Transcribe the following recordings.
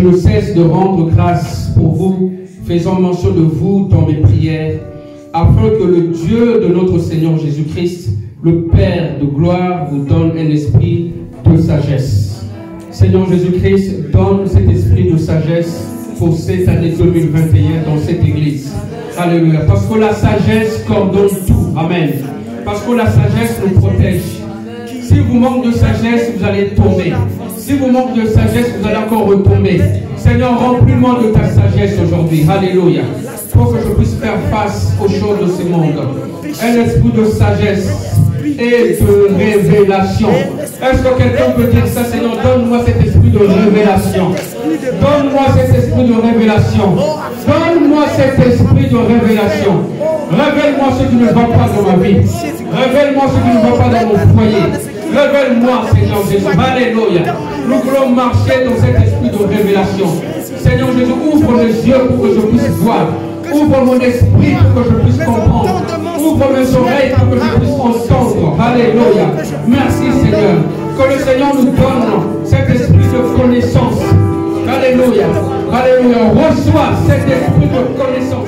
ne cesse de rendre grâce pour vous, faisant mention de vous dans mes prières, afin que le Dieu de notre Seigneur Jésus-Christ, le Père de gloire, vous donne un esprit de sagesse. Seigneur Jésus-Christ, donne cet esprit de sagesse pour cette année 2021 dans cette église. Alléluia. Parce que la sagesse coordonne tout. Amen. Parce que la sagesse nous protège. Si vous manquez de sagesse, vous allez tomber. Si vous manquez de sagesse, vous allez encore retomber. Seigneur, remplis-moi de ta sagesse aujourd'hui. Alléluia. Pour que je puisse faire face aux choses de ce monde. Un esprit de sagesse et de révélation. Est-ce que quelqu'un peut dire ça? Seigneur, donne-moi cet esprit de révélation. Donne-moi cet esprit de révélation. Donne-moi cet esprit de révélation. Révèle-moi ce qui ne va pas dans ma vie. Révèle-moi ce qui ne va pas dans mon foyer. Révèle-moi, Seigneur Jésus. Alléluia. Nous voulons marcher dans cet esprit de révélation. Seigneur Jésus, ouvre les yeux pour que je puisse voir. Ouvre mon esprit pour que je puisse comprendre. Ouvre mes oreilles pour que je puisse entendre. Alléluia. Merci Seigneur. Que le Seigneur nous donne cet esprit de connaissance. Alléluia. Alléluia. Reçois cet esprit de connaissance.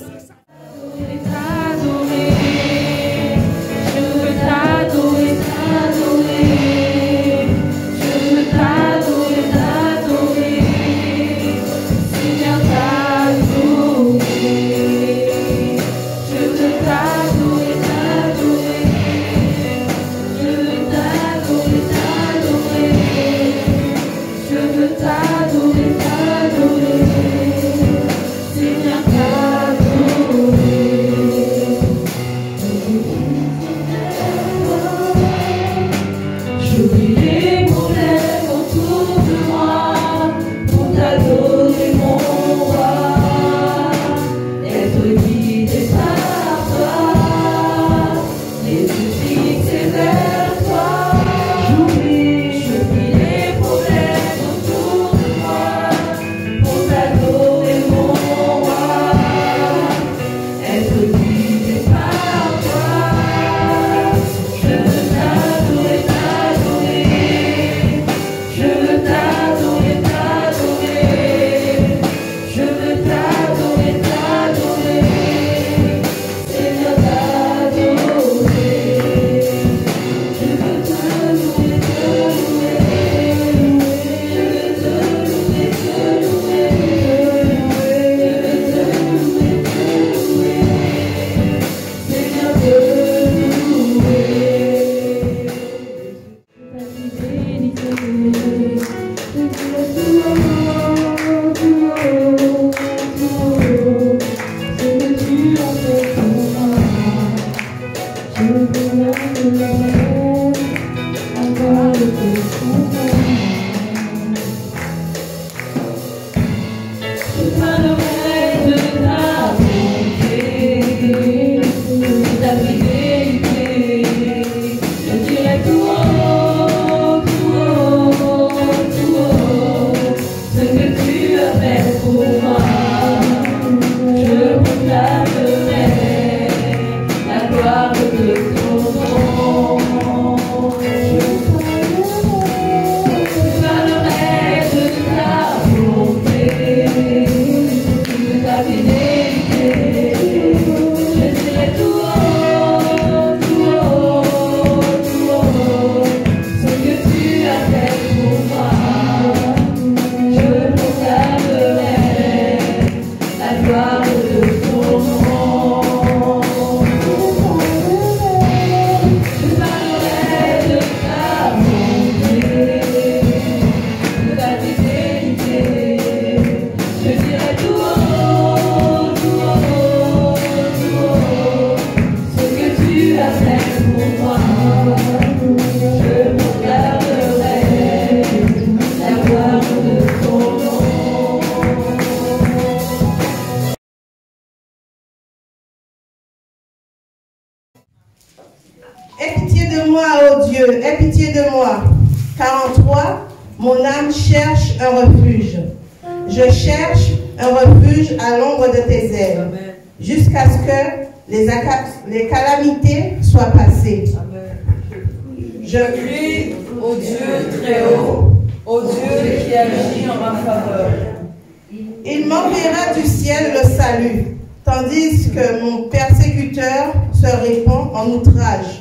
Aie pitié de moi, ô Dieu, aie pitié de moi, car en toi, mon âme cherche un refuge. Je cherche un refuge à l'ombre de tes ailes, jusqu'à ce que les calamités soient passées. Je crie au Dieu très haut, Ô Dieu qui agit en ma faveur. Il m'enverra du ciel le salut, tandis que mon persécuteur se répand en outrage.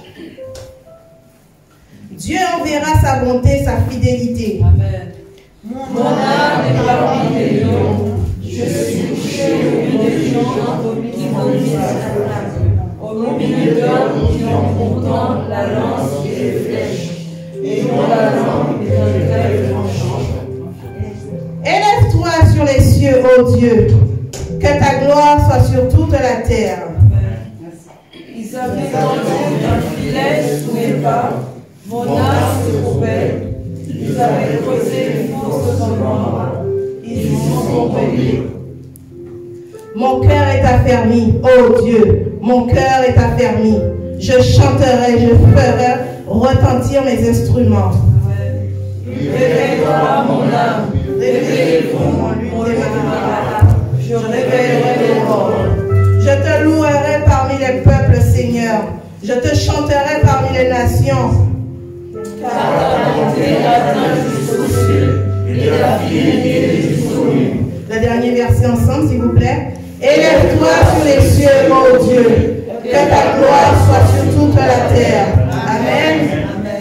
Dieu enverra sa bonté, sa fidélité. Amen. Mon âme est parmi les lions. Je suis couché au milieu des gens qui vomissent la table, au milieu d'hommes qui ont pourtant la lance et les flèches, et dont la langue est un greffe tranchant. Élève-toi sur les cieux, ô Dieu, que ta gloire soit sur toute la terre. Ils avaient tendu un filet sous mes pas, mon âme se courbait. Ils avaient creusé une fosse dans moi, ils y sont tombés. Mon cœur est affermi, ô Dieu, mon cœur est affermi. Je chanterai, je ferai retentir mes instruments. Réveille-toi, mon âme, réveille-vous, mon démarrage. Je réveillerai les morts. Je te louerai parmi les peuples, Seigneur. Je te chanterai parmi les nations. Car ta bonté atteint jusqu'aux cieux, et ta fidélité jusqu'aux nues. Le dernier verset ensemble, s'il vous plaît. Élève-toi sur les cieux, ô Dieu, que ta gloire soit sur toute la terre. Amen.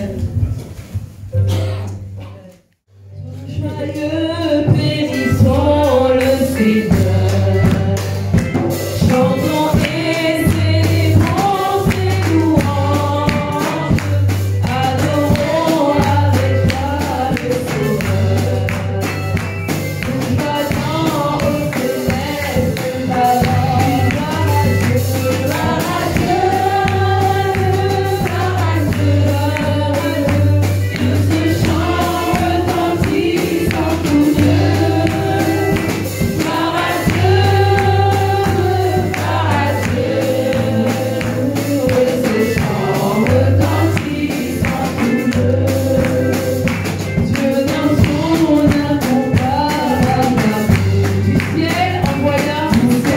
Joyeux bénissons le Seigneur, chantons et célébrons ses louanges, adorons avec joie le Sauveur. Nous joignons au céleste parole, gloire à Dieu, gloire à Dieu, gloire à Dieu. Que ce chant retentisse en tout lieu. Gloire à Dieu, gloire à Dieu. Que ce chant retentisse en tout lieu. Dieu dans son incomparable amour du ciel envoya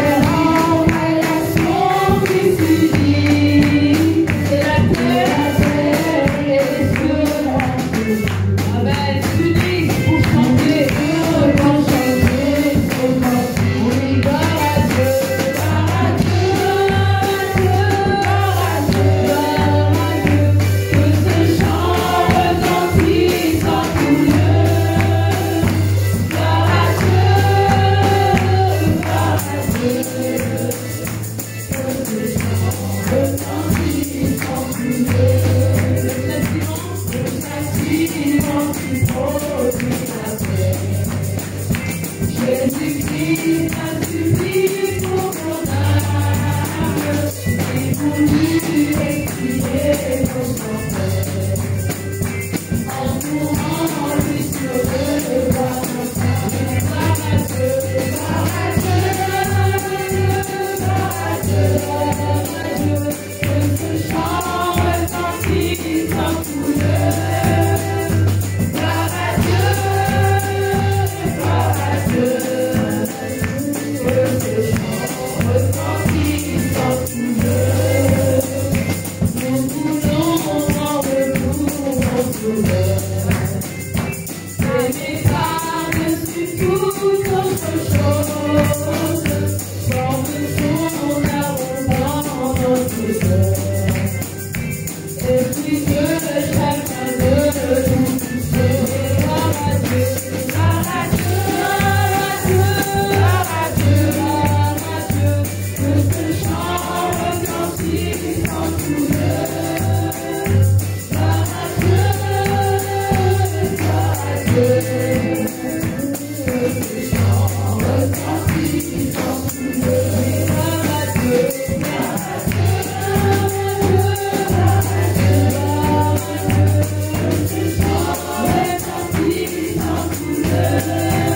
son Fils unique, et la terre et les cieux l'entourent. Amen. Unique pour chanter, heureux pour chanter, on dit gloire à Dieu, gloire à Dieu, gloire à Dieu, gloire à Dieu, que ce chant retentisse en tout lieu. Gloire à Dieu, gloire à Dieu, que ce chant retentisse en tout lieu. Le châtiment qui produit la paix. Jésus-Christ a suffi pour ton âme, et voulu expier nos offenses. En courant lui sur le bois d'enfer, gloire à Dieu, gloire à Dieu, gloire à Dieu, gloire à Dieu, que ce chant retentisse en tout lieu. Gloire à Dieu, gloire à Dieu, que ce chant retentisse en tout lieu. Nous voulons en retour mon sauveur, aimer par-dessus toute autre chose, forme son amour dans notre cœur. Et puis que chacun de nous puisse gloire à Dieu, gloire à Dieu, gloire à Dieu, gloire à Dieu, que ce chant retentisse en tout lieu. Gloire à Dieu, gloire à Dieu, que ce chant retentisse en tout lieu. Gloire à Dieu, gloire à Dieu, gloire à Dieu, gloire à Dieu, que ce chant retentisse en tout lieu. Gloire à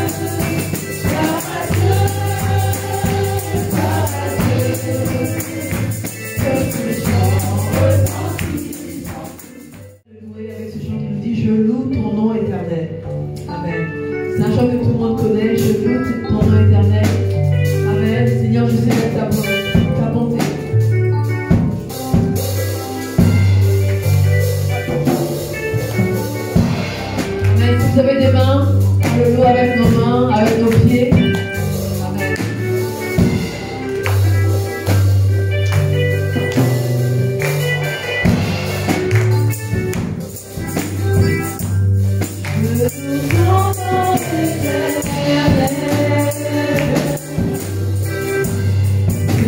Dieu, gloire à Dieu, que ce chant retentisse en tout lieu. Louer avec ce chant qui nous dit: je loue ton nom éternel. Amen. C'est un chant que tout le monde connaît. Je loue ton nom éternel. Amen. Seigneur, je célèbre ta bonté. Amen. Si vous avez des mains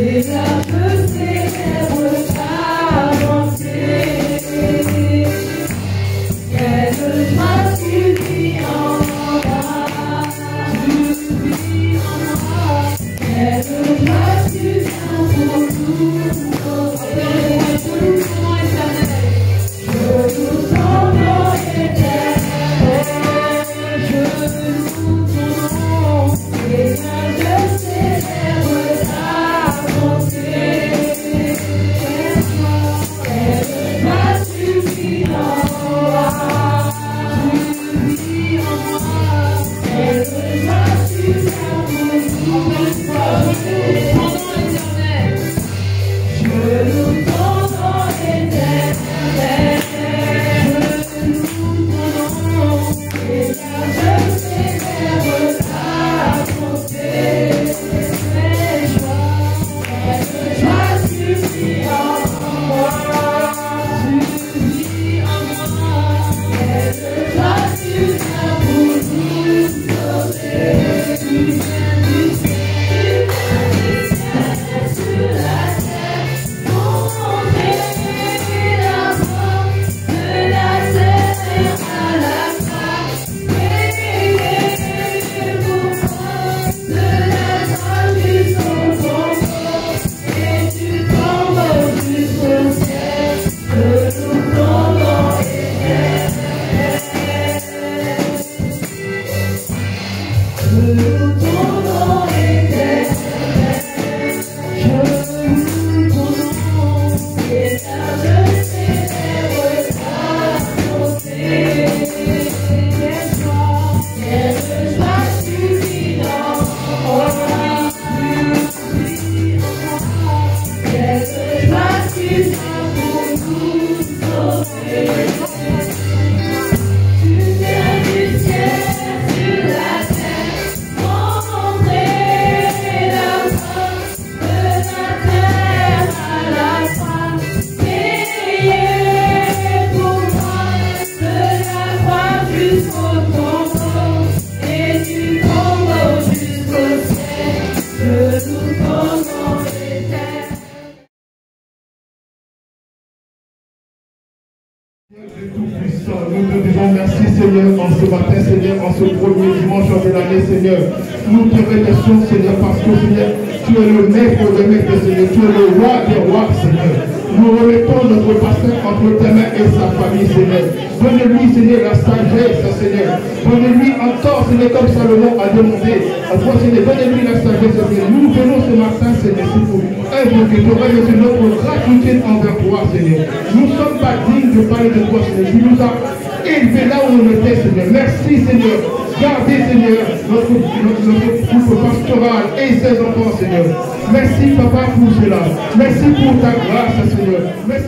Nous te disons merci Seigneur en ce matin, Seigneur, en ce premier dimanche de l'année, Seigneur. Nous te remercions, Seigneur, parce que Seigneur, tu es le maître des maîtres, Seigneur, tu es le roi des rois, Seigneur. Nous remettons notre pasteur entre tes mains et sa famille, Seigneur. Donne-lui, Seigneur, la sagesse, Seigneur. Donne-lui encore, Seigneur, comme Salomon a demandé. À toi, Seigneur, donne-lui la sagesse, Seigneur. Nous venons ce matin, Seigneur, pour invoquer, pour remercier notre gratitude envers toi, Seigneur. Nous ne sommes pas dignes de parler de toi, Seigneur. Tu nous as élevés là où on était, Seigneur. Merci, Seigneur. Gardez, Seigneur, notre groupe pastoral et ses enfants, Seigneur. Merci, Papa, pour cela. Merci pour ta grâce, Seigneur. Merci.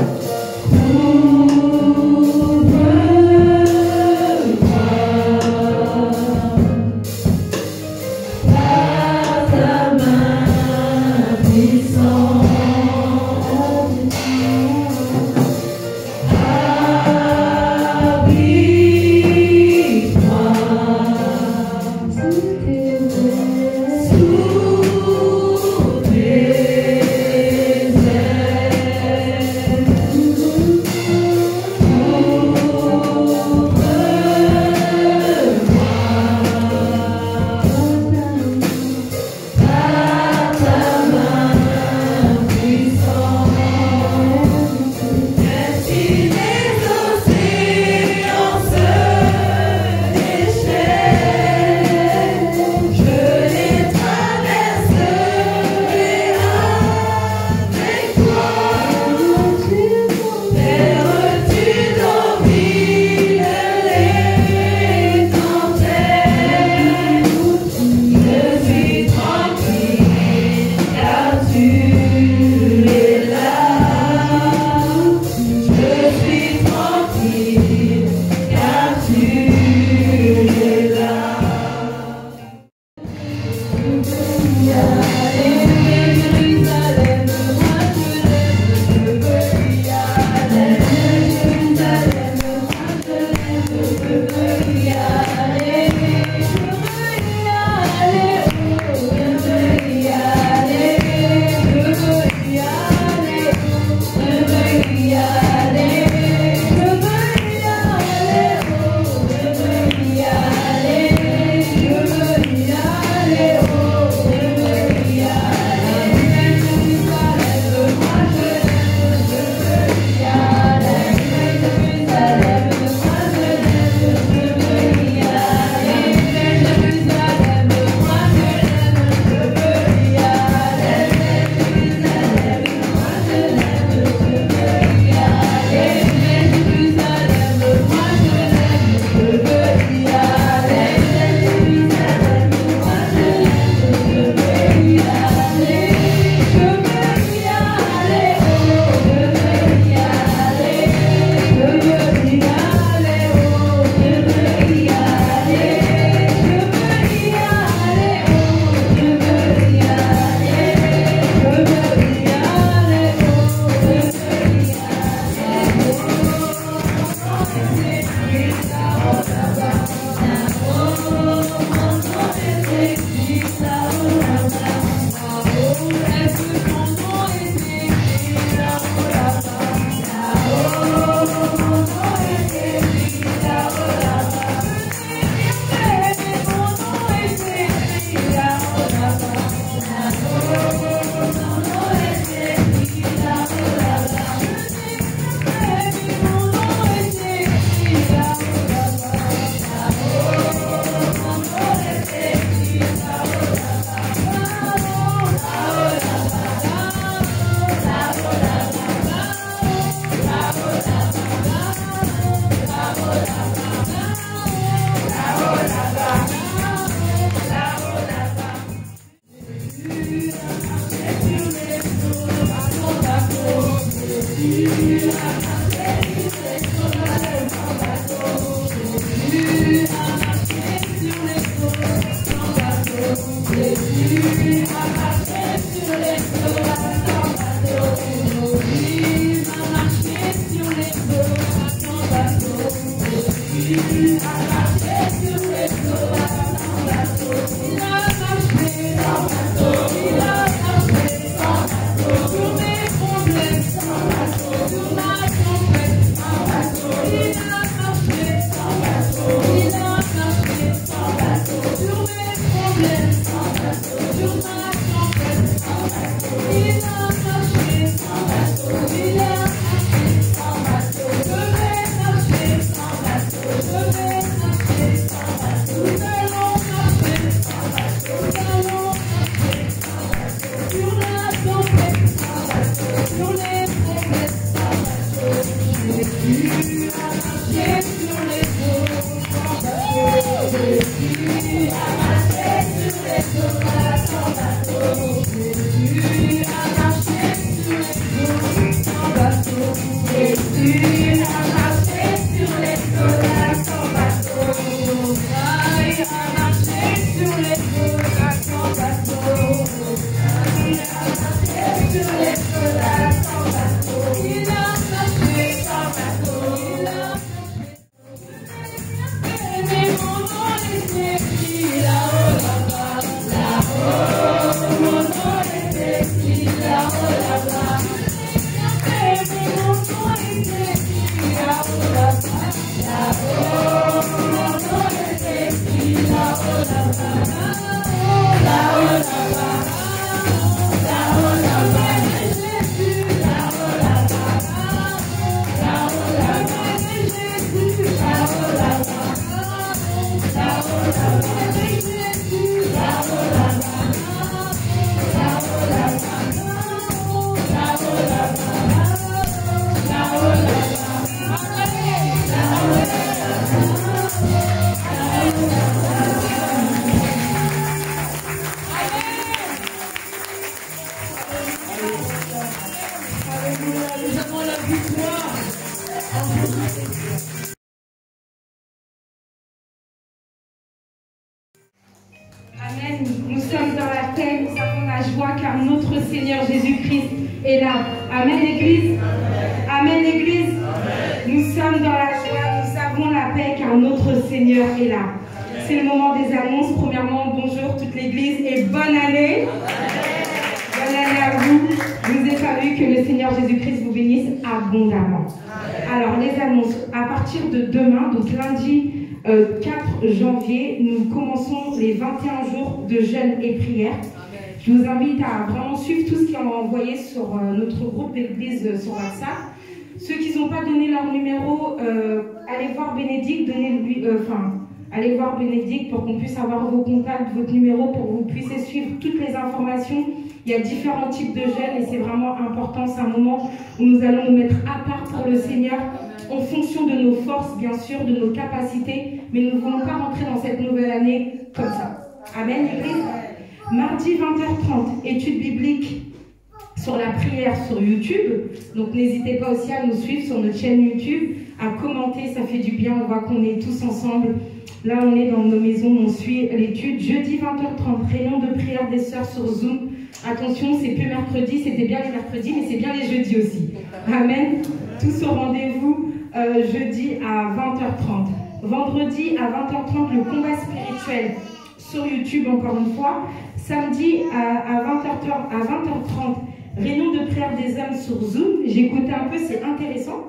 Bye. Amen. Nous sommes dans la paix, nous avons la joie car notre Seigneur Jésus-Christ est là. Amen l'Église. Amen l'Église. Nous sommes dans la joie, nous avons la paix car notre Seigneur est là. C'est le moment des annonces. Premièrement, bonjour toute l'Église et bonne année. Bonne année à vous. Je vous ai fallu que le Seigneur Jésus-Christ vous bénisse abondamment. Alors les annonces, à partir de demain, donc lundi 4 janvier, nous commençons les 21 jours de jeûne et prière. Je vous invite à vraiment suivre tout ce qui est envoyé sur notre groupe d'église sur WhatsApp. Ceux qui n'ont pas donné leur numéro, allez voir Bénédicte, allez voir Bénédicte pour qu'on puisse avoir vos contacts, votre numéro, pour que vous puissiez suivre toutes les informations. Il y a différents types de jeûnes et c'est vraiment important. C'est un moment où nous allons nous mettre à part pour le Seigneur, en fonction de nos forces, bien sûr, de nos capacités, mais nous ne voulons pas rentrer dans cette nouvelle année comme ça. Amen, l'Église. Mardi 20h30, études bibliques sur la prière sur YouTube. Donc n'hésitez pas aussi à nous suivre sur notre chaîne YouTube, à commenter, ça fait du bien, on voit qu'on est tous ensemble. Là, on est dans nos maisons, on suit l'étude. Jeudi 20h30, réunion de prière des sœurs sur Zoom. Attention, c'est plus mercredi, c'était bien les mercredis, mais c'est bien les jeudis aussi. Amen. Tous au rendez-vous jeudi à 20h30. Vendredi à 20h30, le combat spirituel sur YouTube, encore une fois. Samedi à 20h30, réunion de prière des hommes sur Zoom. J'ai écouté un peu, c'est intéressant.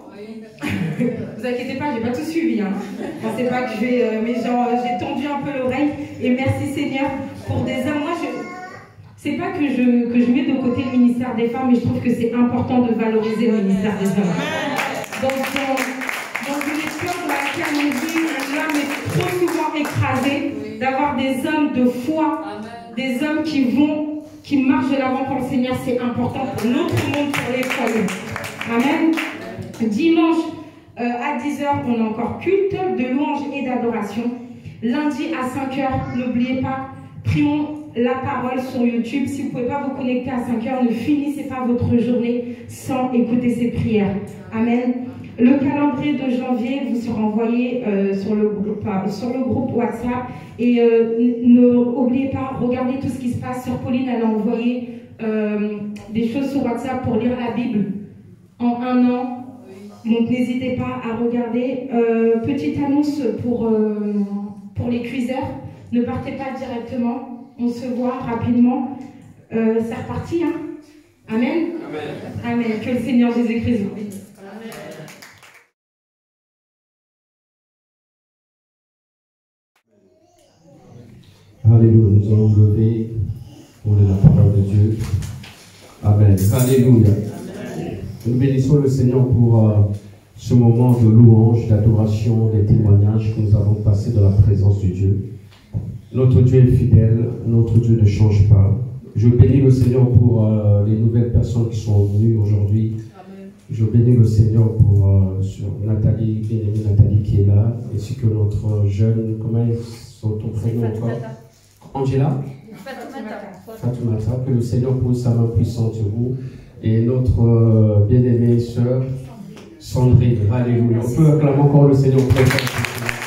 Vous inquiétez pas, j'ai pas tout suivi. Hein. Pensez pas que je vais, mais genre, j'ai tendu un peu l'oreille. Et merci Seigneur pour des hommes. Moi, c'est pas que je mets de côté le ministère des femmes, mais je trouve que c'est important de valoriser le ministère des hommes. Donc, dans une époque dans laquelle on dit l'homme est trop souvent écrasé, d'avoir des hommes de foi, des hommes qui marchent de l'avant pour le Seigneur, c'est important pour notre monde, pour les foyers. Amen. Dimanche à 10h, on a encore culte de louange et d'adoration. Lundi à 5h, n'oubliez pas, prions la parole sur YouTube. Si vous ne pouvez pas vous connecter à 5h, ne finissez pas votre journée sans écouter ces prières. Amen. Le calendrier de janvier vous sera envoyé sur le groupe WhatsApp. Et n'oubliez pas, regardez tout ce qui se passe. Sur Pauline, elle a envoyé des choses sur WhatsApp pour lire la Bible en 1 an. Donc n'hésitez pas à regarder. Petite annonce pour les cuiseurs. Ne partez pas directement. On se voit rapidement. C'est reparti, hein? Amen. Amen. Amen. Que le Seigneur Jésus-Christ vous bénisse. Alléluia, nous allons lever pour la parole de Dieu. Amen. Alléluia. Nous bénissons le Seigneur pour ce moment de louange, d'adoration, des témoignages que nous avons passés dans la présence de Dieu. Notre Dieu est fidèle, notre Dieu ne change pas. Je bénis le Seigneur pour les nouvelles personnes qui sont venues aujourd'hui. Je bénis le Seigneur pour sur Nathalie, bien-aimée Nathalie qui est là, ainsi que notre jeune, comment ils sont ton prénom encore? Angela? Fatoumata. Que le Seigneur pose sa main puissante sur vous. Et notre bien-aimée sœur Sandrine. Alléluia. On peut acclamer encore le Seigneur très fort.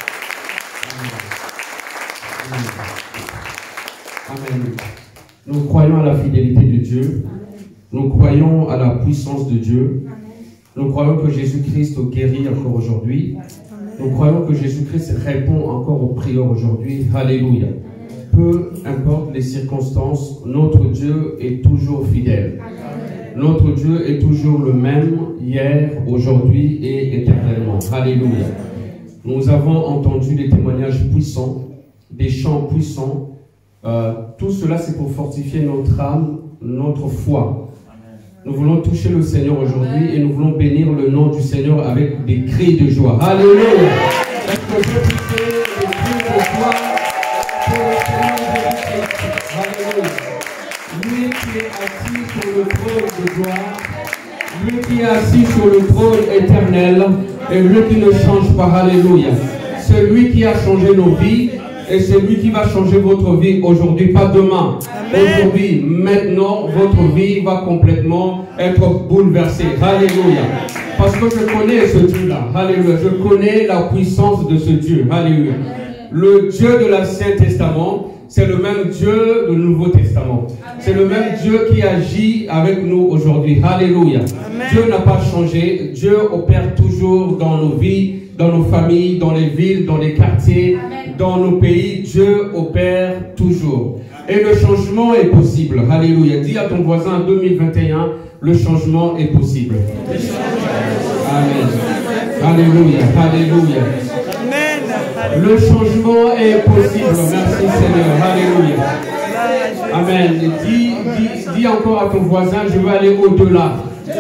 Amen. Nous croyons à la fidélité de Dieu. Nous croyons à la puissance de Dieu. Nous croyons que Jésus-Christ guérit encore aujourd'hui. Nous croyons que Jésus-Christ répond encore aux prières aujourd'hui. Alléluia. Peu importe les circonstances, notre Dieu est toujours fidèle. Notre Dieu est toujours le même, hier, aujourd'hui et éternellement. Alléluia. Nous avons entendu des témoignages puissants, des chants puissants. Tout cela, c'est pour fortifier notre âme, notre foi. Nous voulons toucher le Seigneur aujourd'hui et nous voulons bénir le nom du Seigneur avec des cris de joie. Alléluia. Est-ce que je peux pousser des cris de joie pour le Seigneur Jésus-Christ? Alléluia. Lui qui est assis sur le trône de gloire, lui qui est assis sur le trône éternel et lui qui ne change pas. Alléluia. C'est lui qui a changé nos vies. Et c'est lui qui va changer votre vie aujourd'hui, pas demain. Aujourd'hui, maintenant, votre vie va complètement être bouleversée. Alléluia. Parce que je connais ce Dieu-là. Alléluia. Je connais la puissance de ce Dieu. Alléluia. Le Dieu de l'Ancien Testament, c'est le même Dieu du Nouveau Testament. C'est le même Dieu qui agit avec nous aujourd'hui. Alléluia. Dieu n'a pas changé. Dieu opère toujours dans nos vies, dans nos familles, dans les villes, dans les quartiers, dans nos pays. Dieu opère toujours. Et le changement est possible. Alléluia. Dis à ton voisin, 2021, le changement est possible. Amen. Alléluia. Alléluia. Le changement est possible. Merci Seigneur. Alléluia. Amen. Dis encore à ton voisin, je veux aller au-delà.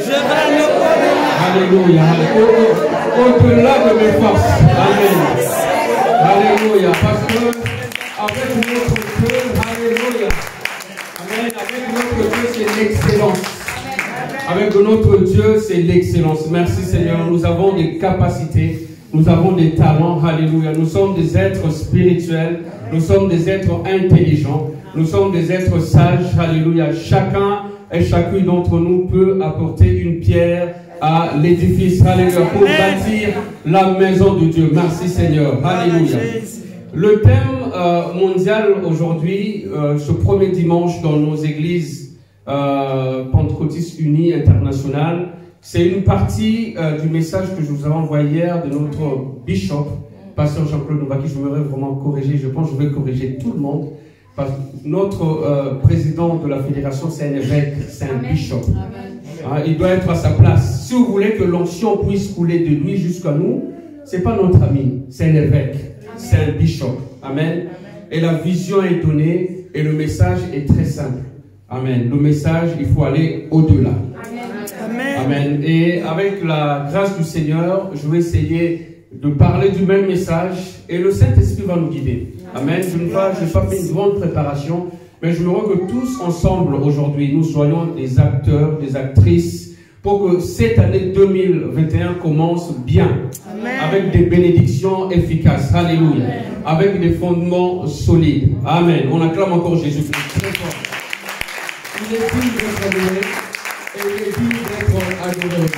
Alléluia. Au-delà de mes forces. Amen. Alléluia. Parce que avec notre Dieu, alléluia. Amen. Avec notre Dieu, c'est l'excellence. Avec notre Dieu, c'est l'excellence. Merci Seigneur. Nous avons des capacités. Nous avons des talents. Alléluia. Nous sommes des êtres spirituels. Nous sommes des êtres intelligents. Nous sommes des êtres sages. Alléluia. Chacun et chacune d'entre nous peut apporter une pierre à l'édifice. Alléluia. Pour bâtir la maison de Dieu. Merci Seigneur. Alléluia. Le thème mondial aujourd'hui, ce premier dimanche dans nos églises pentecôtistes unies internationales, c'est une partie du message que je vous ai envoyé hier de notre bishop, pasteur Jean-Claude Novaki. Je voudrais vraiment corriger, je pense que je vais corriger tout le monde. Parce que notre président de la fédération, c'est un évêque, c'est un bishop. Il doit être à sa place. Si vous voulez que l'onction puisse couler de lui jusqu'à nous, c'est pas notre ami, c'est un évêque, c'est un bishop. Amen. Et la vision est donnée et le message est très simple. Amen. Le message, il faut aller au-delà. Amen. Amen. Et avec la grâce du Seigneur, je vais essayer de parler du même message et le Saint-Esprit va nous guider. Amen. Je n'ai pas fait une grande préparation, mais je me rends que tous ensemble aujourd'hui, nous soyons des acteurs, des actrices, pour que cette année 2021 commence bien. Amen. Avec des bénédictions efficaces. Alléluia. Amen. Avec des fondements solides. Amen. On acclame encore Jésus-Christ très fort. Il est digne d'être adoré et il est digne d'être adoré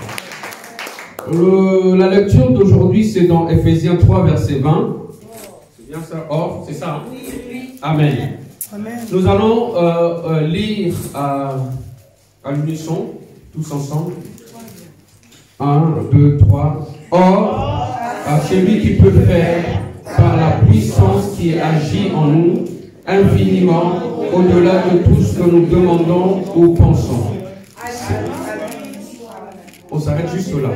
aujourd'hui. La lecture d'aujourd'hui, c'est dans Ephésiens 3, verset 20. C'est bien ça? Oh, c'est ça? Oui. Amen. Amen. Nous allons lire à l'unisson, tous ensemble. 1, 2, 3. Or, à celui qui peut faire, par la puissance qui agit en nous, infiniment, au-delà de tout ce que nous demandons ou pensons. On s'arrête juste là.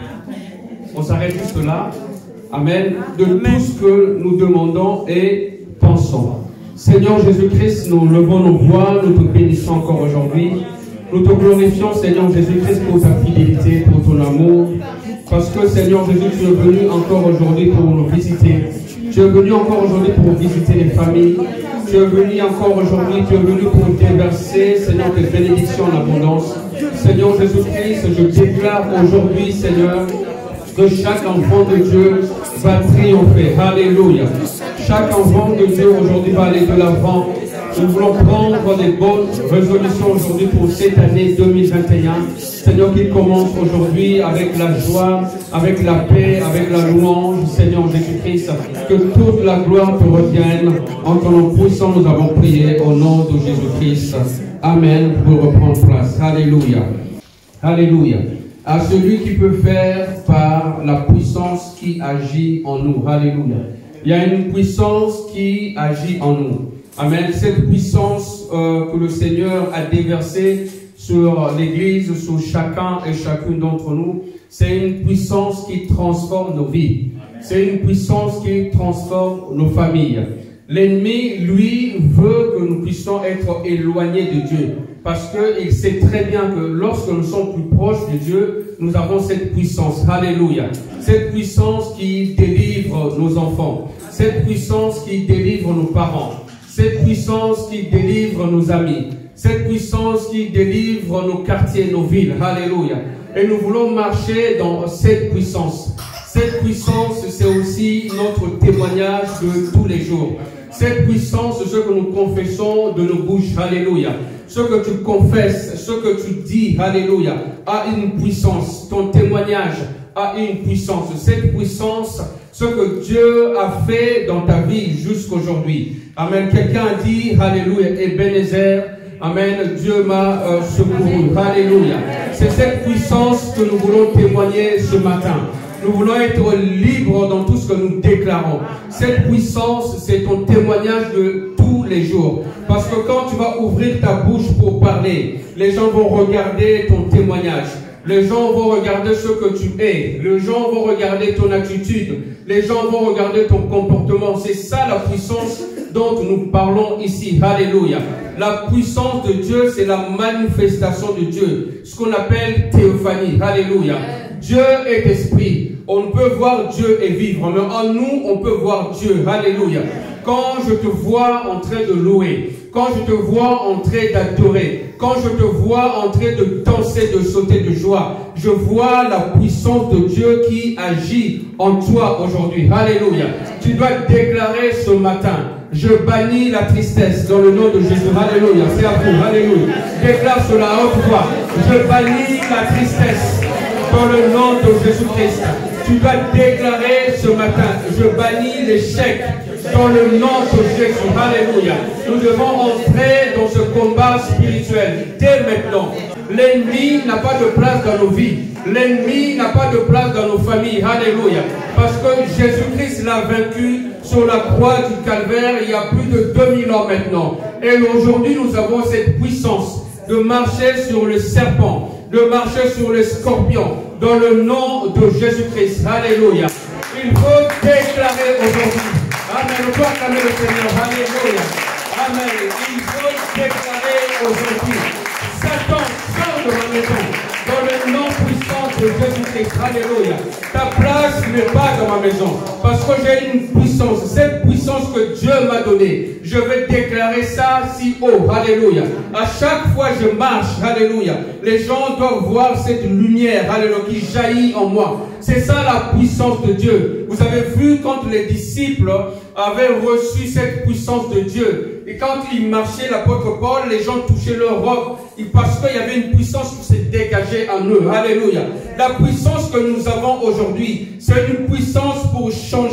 On s'arrête juste là. Amen. De tout ce que nous demandons et pensons. Seigneur Jésus-Christ, nous levons nos voix, nous te bénissons encore aujourd'hui. Nous te glorifions, Seigneur Jésus-Christ, pour ta fidélité, pour ton amour. Parce que, Seigneur Jésus, tu es venu encore aujourd'hui pour nous visiter. Tu es venu encore aujourd'hui pour visiter les familles. Tu es venu encore aujourd'hui, tu es venu pour déverser, Seigneur, tes bénédictions en abondance. Seigneur Jésus-Christ, je déclare aujourd'hui, Seigneur, que chaque enfant de Dieu va triompher. Alléluia. Chaque enfant de Dieu aujourd'hui va aller de l'avant. Nous voulons prendre des bonnes résolutions aujourd'hui pour cette année 2021. Seigneur, qu'il commence aujourd'hui avec la joie, avec la paix, avec la louange. Seigneur Jésus-Christ, que toute la gloire te revienne. En ton nom puissant, nous avons prié au nom de Jésus-Christ. Amen. Vous reprendre place. Alléluia. Alléluia. À celui qui peut faire par la puissance qui agit en nous. Alléluia. Il y a une puissance qui agit en nous. Amen. Cette puissance que le Seigneur a déversée sur l'Église, sur chacun et chacune d'entre nous, c'est une puissance qui transforme nos vies. C'est une puissance qui transforme nos familles. L'ennemi, lui, veut que nous puissions être éloignés de Dieu. Parce qu'il sait très bien que lorsque nous sommes plus proches de Dieu, nous avons cette puissance. Alléluia. Cette puissance qui délivre nos enfants. Cette puissance qui délivre nos parents. Cette puissance qui délivre nos amis. Cette puissance qui délivre nos quartiers, nos villes. Alléluia. Et nous voulons marcher dans cette puissance. Cette puissance, c'est aussi notre témoignage de tous les jours. Cette puissance, c'est ce que nous confessons de nos bouches. Alléluia. Ce que tu confesses, ce que tu dis, alléluia, a une puissance. Ton témoignage a une puissance. Cette puissance, ce que Dieu a fait dans ta vie jusqu'aujourd'hui. Amen. Quelqu'un a dit, alléluia, Ebenezer, amen, Dieu m'a secouru. Alléluia. C'est cette puissance que nous voulons témoigner ce matin. Nous voulons être libres dans tout ce que nous déclarons. Cette puissance, c'est ton témoignage de tous les jours. Parce que quand tu vas ouvrir ta bouche pour parler, les gens vont regarder ton témoignage. Les gens vont regarder ce que tu es. Les gens vont regarder ton attitude. Les gens vont regarder ton comportement. C'est ça la puissance dont nous parlons ici. Alléluia. La puissance de Dieu, c'est la manifestation de Dieu. Ce qu'on appelle théophanie. Alléluia. Dieu est esprit. On peut voir Dieu et vivre. Mais en nous, on peut voir Dieu. Alléluia. Quand je te vois en train de louer, quand je te vois en train d'adorer, quand je te vois en train de danser, de sauter de joie, je vois la puissance de Dieu qui agit en toi aujourd'hui. Alléluia. Tu dois déclarer ce matin, je bannis la tristesse dans le nom de Jésus. Alléluia. C'est à vous. Alléluia. Déclare cela à haute voix. Je bannis la tristesse dans le nom de Jésus-Christ. Tu dois déclarer ce matin, je bannis l'échec dans le nom de Jésus. Alléluia. Nous devons entrer dans ce combat spirituel dès maintenant. L'ennemi n'a pas de place dans nos vies. L'ennemi n'a pas de place dans nos familles. Alléluia. Parce que Jésus-Christ l'a vaincu sur la croix du Calvaire il y a plus de 2000 ans maintenant. Et aujourd'hui, nous avons cette puissance de marcher sur le serpent, de marcher sur les scorpions, dans le nom de Jésus-Christ. Alléluia. Il faut déclarer aujourd'hui. Amen. On peut acclamer le Seigneur. Alléluia. Amen. Il faut déclarer aujourd'hui. Satan, sors de ma maison. Dans le nom puissant de Jésus-Christ. Alléluia. Ta place n'est pas dans ma maison. Parce que j'ai une puissance. Cette puissance que Dieu m'a donnée. Je vais déclarer ça si haut. Alléluia. À chaque fois que je marche. Alléluia. Les gens doivent voir cette lumière. Alléluia. Qui jaillit en moi. C'est ça la puissance de Dieu. Vous avez vu quand les disciples avaient reçu cette puissance de Dieu. Et quand ils marchaient, l'apôtre Paul, les gens touchaient leur robe. Parce qu'il y avait une puissance qui s'est dégagée en eux. Alléluia. La puissance que nous avons aujourd'hui, c'est une puissance pour changer des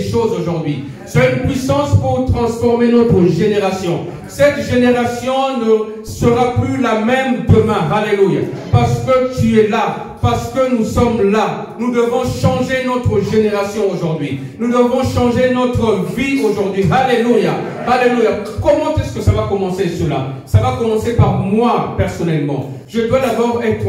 choses aujourd'hui. C'est une puissance pour transformer notre génération. Cette génération ne sera plus la même demain. Alléluia. Parce que tu es là. Parce que nous sommes là. Nous devons changer notre génération aujourd'hui. Nous devons changer notre vie aujourd'hui. Alléluia. Alléluia. Comment est-ce que ça va commencer cela? Ça va commencer par moi personnellement. Je dois d'abord être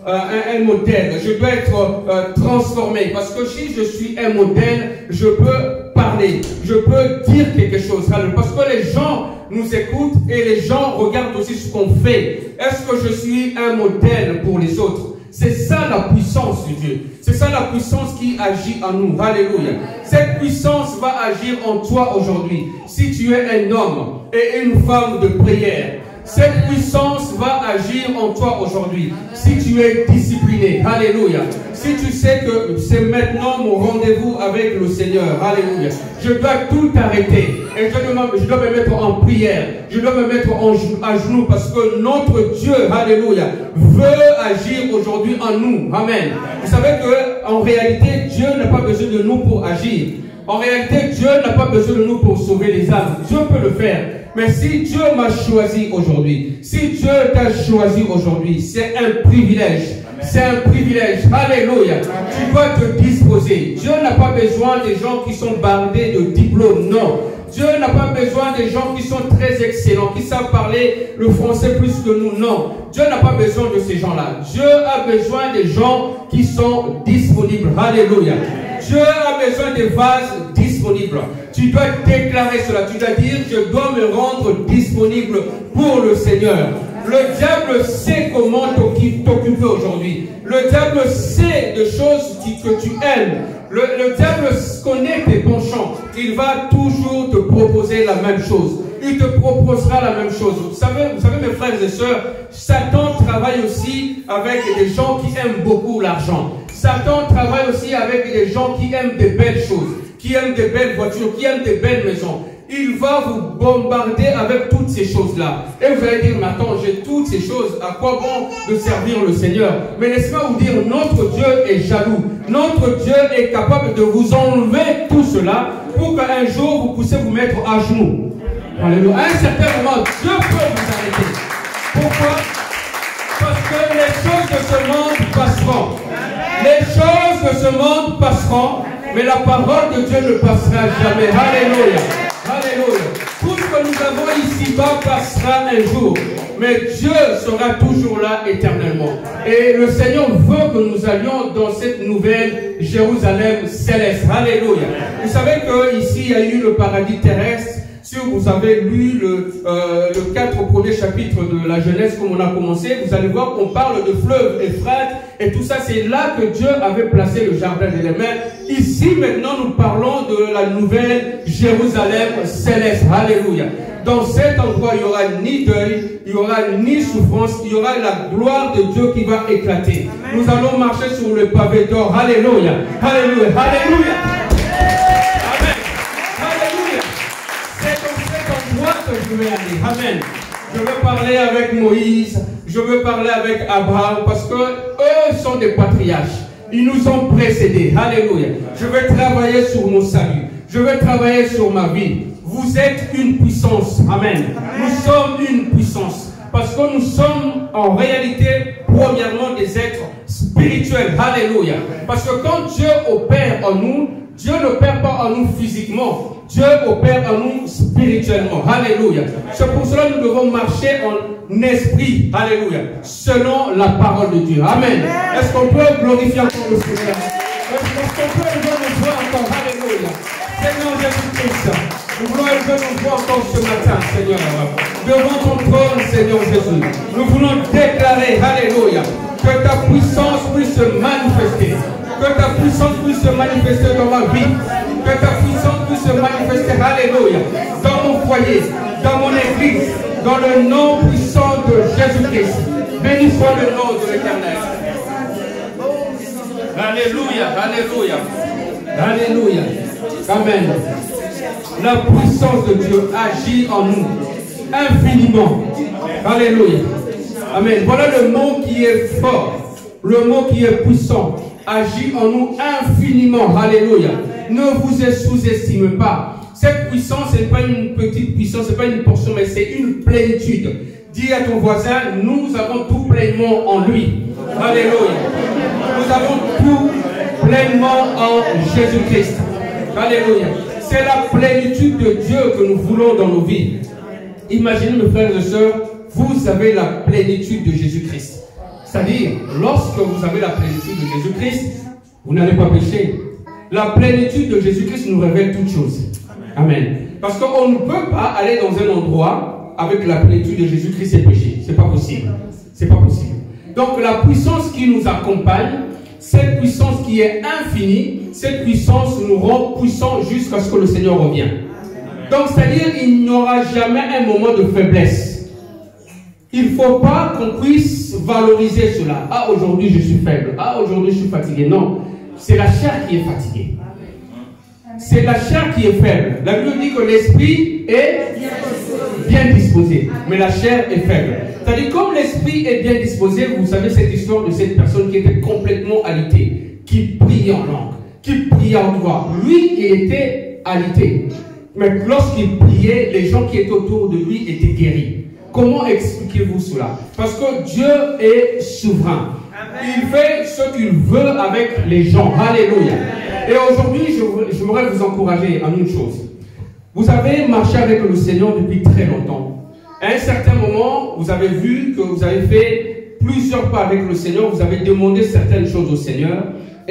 un modèle. Je dois être transformé. Parce que si je suis un modèle, je peux parler. Je peux dire quelque chose. Parce que les gens nous écoutent et les gens regardent aussi ce qu'on fait. Est-ce que je suis un modèle pour les autres? C'est ça la puissance de Dieu. C'est ça la puissance qui agit en nous. Alléluia. Cette puissance va agir en toi aujourd'hui. Si tu es un homme et une femme de prière, cette puissance va agir en toi aujourd'hui. Si tu es discipliné, alléluia. Si tu sais que c'est maintenant mon rendez-vous avec le Seigneur, alléluia. Je dois tout arrêter et je dois me mettre en prière. Je dois me mettre à genoux parce que notre Dieu, alléluia, veut agir aujourd'hui en nous. Amen. Vous savez qu'en réalité, Dieu n'a pas besoin de nous pour agir. En réalité, Dieu n'a pas besoin de nous pour sauver les âmes. Dieu peut le faire. Mais si Dieu m'a choisi aujourd'hui, si Dieu t'a choisi aujourd'hui, c'est un privilège. C'est un privilège. Alléluia. Tu dois te disposer. Dieu n'a pas besoin des gens qui sont bardés de diplômes. Non. Dieu n'a pas besoin des gens qui sont très excellents, qui savent parler le français plus que nous. Non. Dieu n'a pas besoin de ces gens-là. Dieu a besoin des gens qui sont disponibles. Alléluia. Dieu a besoin des vases disponibles. Tu dois déclarer cela. Tu dois dire, je dois me rendre disponible pour le Seigneur. Le diable sait comment t'occuper aujourd'hui. Le diable sait des choses que tu aimes. Le diable connaît tes penchants. Il va toujours te proposer la même chose. Il te proposera la même chose. Vous savez mes frères et sœurs, Satan travaille aussi avec des gens qui aiment beaucoup l'argent. Satan travaille aussi avec des gens qui aiment des belles choses, qui aiment des belles voitures, qui aiment des belles maisons. Il va vous bombarder avec toutes ces choses-là. Et vous allez dire, mais attends, j'ai toutes ces choses, à quoi bon de servir le Seigneur? Mais laissez-moi vous dire, notre Dieu est jaloux. Notre Dieu est capable de vous enlever tout cela pour qu'un jour vous puissiez vous mettre à genoux. Alléluia. À un certain moment, Dieu peut vous arrêter. Pourquoi? Parce que les choses de ce monde passeront. Les choses de ce monde passeront, mais la parole de Dieu ne passera jamais. Alléluia. Alléluia. Tout ce que nous avons ici-bas passera un jour, mais Dieu sera toujours là éternellement. Et le Seigneur veut que nous allions dans cette nouvelle Jérusalem céleste. Alléluia. Vous savez qu'ici, il y a eu le paradis terrestre. Si vous avez lu le 4 premiers chapitres de la Genèse comme on a commencé, vous allez voir qu'on parle de fleuve Euphrate et tout ça, c'est là que Dieu avait placé le jardin d'Éden. Ici maintenant nous parlons de la nouvelle Jérusalem céleste. Alléluia. Dans cet endroit, il n'y aura ni deuil, il n'y aura ni souffrance, il y aura la gloire de Dieu qui va éclater. Nous allons marcher sur le pavé d'or. Alléluia. Alléluia. Alléluia. Je vais aller. Amen. Je veux parler avec Moïse, je veux parler avec Abraham, parce que eux sont des patriarches. Ils nous ont précédés. Alléluia. Je veux travailler sur mon salut. Je veux travailler sur ma vie. Vous êtes une puissance. Amen. Nous sommes une puissance. Parce que nous sommes en réalité, premièrement, des êtres spirituels. Alléluia. Parce que quand Dieu opère en nous, Dieu n'opère pas en nous physiquement. Dieu opère en nous spirituellement. Alléluia. C'est pour cela que nous devons marcher en esprit. Alléluia. Selon la parole de Dieu. Amen. Est-ce qu'on peut glorifier encore le Seigneur? Est-ce qu'on peut élever nos voix encore? Alléluia. Seigneur Jésus-Christ, nous voulons élever nos voix encore ce matin, Seigneur. Devant ton trône, Seigneur Jésus. Nous voulons déclarer, alléluia, que ta puissance puisse se manifester. Que ta puissance puisse se manifester dans ma vie. Que ta puissance puisse se manifester, alléluia, dans mon foyer, dans mon église, dans le nom puissant de Jésus-Christ. Béni soit le nom de l'Éternel. Alléluia, alléluia, alléluia. Amen. La puissance de Dieu agit en nous infiniment. Alléluia. Amen. Voilà le mot qui est fort, le mot qui est puissant. agit en nous infiniment. Alléluia. Ne vous sous-estimez pas. Cette puissance, ce n'est pas une petite puissance, ce n'est pas une portion, mais c'est une plénitude. Dis à ton voisin, nous avons tout pleinement en lui. Alléluia. Nous avons tout pleinement en Jésus-Christ. Alléluia. C'est la plénitude de Dieu que nous voulons dans nos vies. Imaginez, mes frères et sœurs, vous avez la plénitude de Jésus-Christ. C'est-à-dire, lorsque vous avez la plénitude de Jésus-Christ, vous n'allez pas pécher. La plénitude de Jésus-Christ nous révèle toutes choses. Amen. Parce qu'on ne peut pas aller dans un endroit avec la plénitude de Jésus-Christ et pécher. C'est pas possible. C'est pas possible. Donc la puissance qui nous accompagne, cette puissance qui est infinie, cette puissance nous rend puissants jusqu'à ce que le Seigneur revienne. Donc c'est-à-dire il n'y aura jamais un moment de faiblesse. Il ne faut pas qu'on puisse valoriser cela. Ah, aujourd'hui je suis faible. Ah, aujourd'hui je suis fatigué. Non, c'est la chair qui est fatiguée. C'est la chair qui est faible. La Bible dit que l'esprit est bien disposé, mais la chair est faible. C'est-à-dire, comme l'esprit est bien disposé, vous savez cette histoire de cette personne qui était complètement alitée, qui priait en langue, qui priait en voix. Lui, il était alité. Mais lorsqu'il priait, les gens qui étaient autour de lui étaient guéris. Comment expliquez-vous cela? Parce que Dieu est souverain. Il fait ce qu'il veut avec les gens. Alléluia. Et aujourd'hui, je voudrais vous encourager en une chose. Vous avez marché avec le Seigneur depuis très longtemps. À un certain moment, vous avez vu que vous avez fait plusieurs pas avec le Seigneur. Vous avez demandé certaines choses au Seigneur.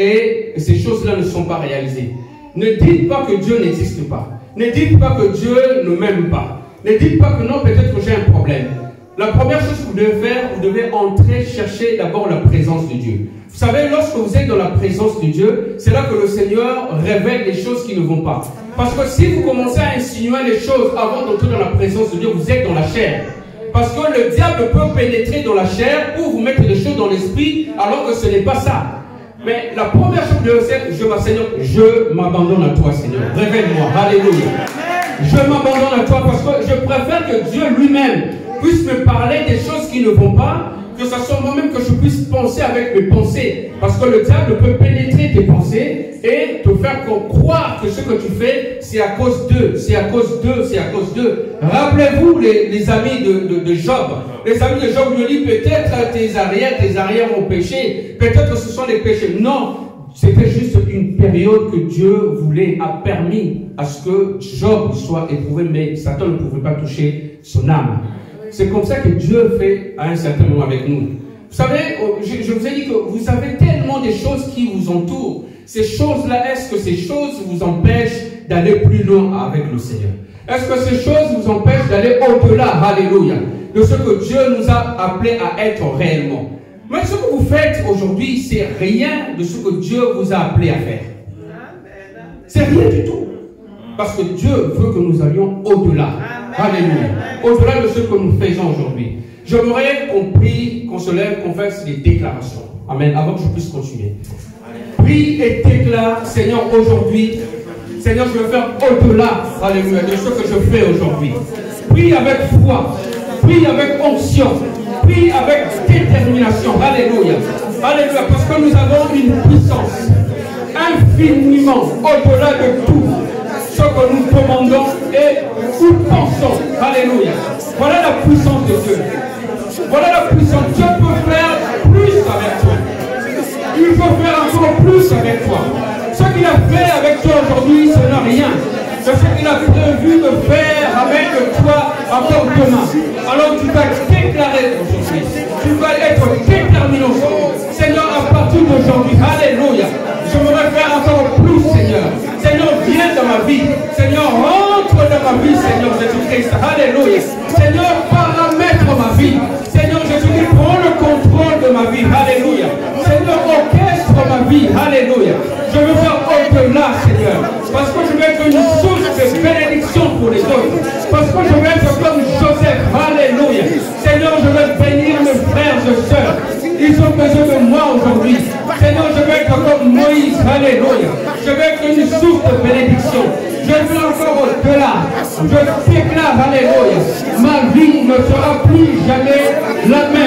Et ces choses-là ne sont pas réalisées. Ne dites pas que Dieu n'existe pas. Ne dites pas que Dieu ne m'aime pas. Ne dites pas que non, peut-être que j'ai un problème. La première chose que vous devez faire, vous devez entrer chercher d'abord la présence de Dieu. Vous savez, lorsque vous êtes dans la présence de Dieu, c'est là que le Seigneur révèle les choses qui ne vont pas. Parce que si vous commencez à insinuer les choses avant d'entrer dans la présence de Dieu, vous êtes dans la chair. Parce que le diable peut pénétrer dans la chair pour vous mettre des choses dans l'esprit, alors que ce n'est pas ça. Mais la première chose que je sais, Seigneur, je m'abandonne à toi, Seigneur. Révèle-moi. Alléluia. Je m'abandonne à toi parce que je préfère que Dieu lui-même puisse me parler des choses qui ne vont pas, que ce soit moi-même que je puisse penser avec mes pensées. Parce que le diable peut pénétrer tes pensées et te faire croire que ce que tu fais, c'est à cause d'eux, c'est à cause d'eux, c'est à cause d'eux. Rappelez-vous les amis de Job. Les amis de Job lui disent peut-être tes arrières ont péché, peut-être ce sont les péchés. Non, c'était juste une période que Dieu a permis à ce que Job soit éprouvé, mais Satan ne pouvait pas toucher son âme. C'est comme ça que Dieu fait à un certain moment avec nous. Vous savez, je vous ai dit que vous avez tellement de choses qui vous entourent. Ces choses-là, est-ce que ces choses vous empêchent d'aller plus loin avec le Seigneur? Est-ce que ces choses vous empêchent d'aller au-delà, alléluia, de ce que Dieu nous a appelés à être réellement? Mais ce que vous faites aujourd'hui, c'est rien de ce que Dieu vous a appelé à faire. C'est rien du tout. Parce que Dieu veut que nous allions au-delà. Alléluia. Au-delà de ce que nous faisons aujourd'hui. J'aimerais qu'on prie, qu'on se lève, qu'on fasse des déclarations. Amen. Avant que je puisse continuer. Prie et déclare, Seigneur, aujourd'hui. Seigneur, je veux faire au-delà, alléluia, de ce que je fais aujourd'hui. Prie avec foi. Prie avec onction. Prie avec détermination. Alléluia. Alléluia. Parce que nous avons une puissance infiniment au-delà de tout ce que nous demandons et nous pensons. Alléluia. Voilà la puissance de Dieu. Voilà la puissance. Dieu peut faire plus avec toi. Il peut faire encore plus avec toi. Ce qu'il a fait avec toi aujourd'hui, ce n'est rien. C'est ce qu'il a prévu de faire avec toi encore demain. Alors tu vas déclarer aujourd'hui. Tu vas être déterminé aujourd'hui. Seigneur, à partir d'aujourd'hui, alléluia. Je voudrais faire encore plus, Seigneur. Seigneur, viens dans ma vie. Seigneur, rentre dans ma vie, Seigneur Jésus-Christ. Alléluia. Seigneur, paramètre ma vie. Seigneur Jésus-Christ, prends le contrôle de ma vie. Alléluia. Seigneur, orchestre ma vie. Alléluia. Je veux faire au-delà, Seigneur. Parce que je veux être une source de bénédiction pour les autres. Parce que je veux être comme Joseph. Alléluia. Seigneur, je veux bénir mes frères et sœurs. Ils ont besoin de moi aujourd'hui. Seigneur, je veux être comme Moïse. Alléluia. Je veux être une source de bénédiction. Je veux encore au-delà. Je déclare, alléluia, ma vie ne sera plus jamais la même.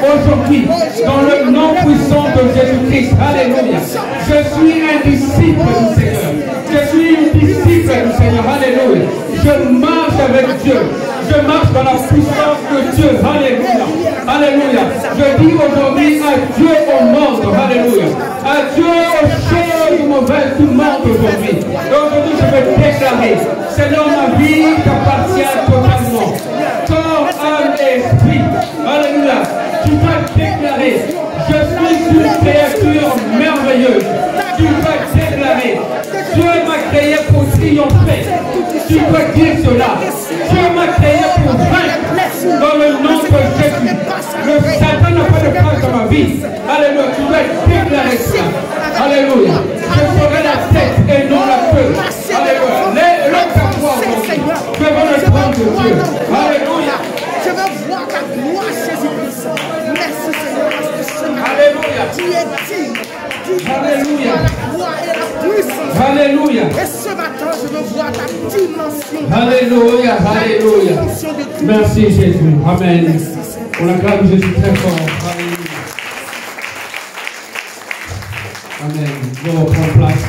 aujourd'hui, dans le nom puissant de Jésus-Christ. Alléluia. Je suis un disciple du Seigneur. Je suis une disciple du Seigneur. Alléluia. Je marche avec Dieu. Je marche dans la puissance de Dieu. Alléluia. Alléluia. Je dis aujourd'hui adieu au monde. Alléluia. Adieu aux choses mauvaises du monde aujourd'hui. Donc aujourd'hui, je vais déclarer, Seigneur, ma vie t'appartient totalement. Corps, âme et esprit. Alléluia. Tu vas déclarer, je suis une créature merveilleuse. Tu vas déclarer, Dieu m'a créé pour triompher. Tu peux dire cela. Dieu m'a créé pour vaincre dans le nom de Jésus. Le Satan n'a pas de place dans ma vie. Alléluia. Tu vas déclarer cela. Alléluia. Je serai la tête et non la queue. Alléluia. Le toi aujourd'hui. Devant le trône de Dieu. Alléluia. Je veux voir ta gloire, Jésus-Christ. Merci Seigneur, parce que Seigneur, Alléluia. tu es digne. Alléluia. La gloire et la puissance. Alléluia. Et ce matin, je veux voir ta dimension. Alléluia. Alléluia. Merci Jésus. Amen. On acclame Jésus très fort. Alléluia. Amen. Bon, on prend place.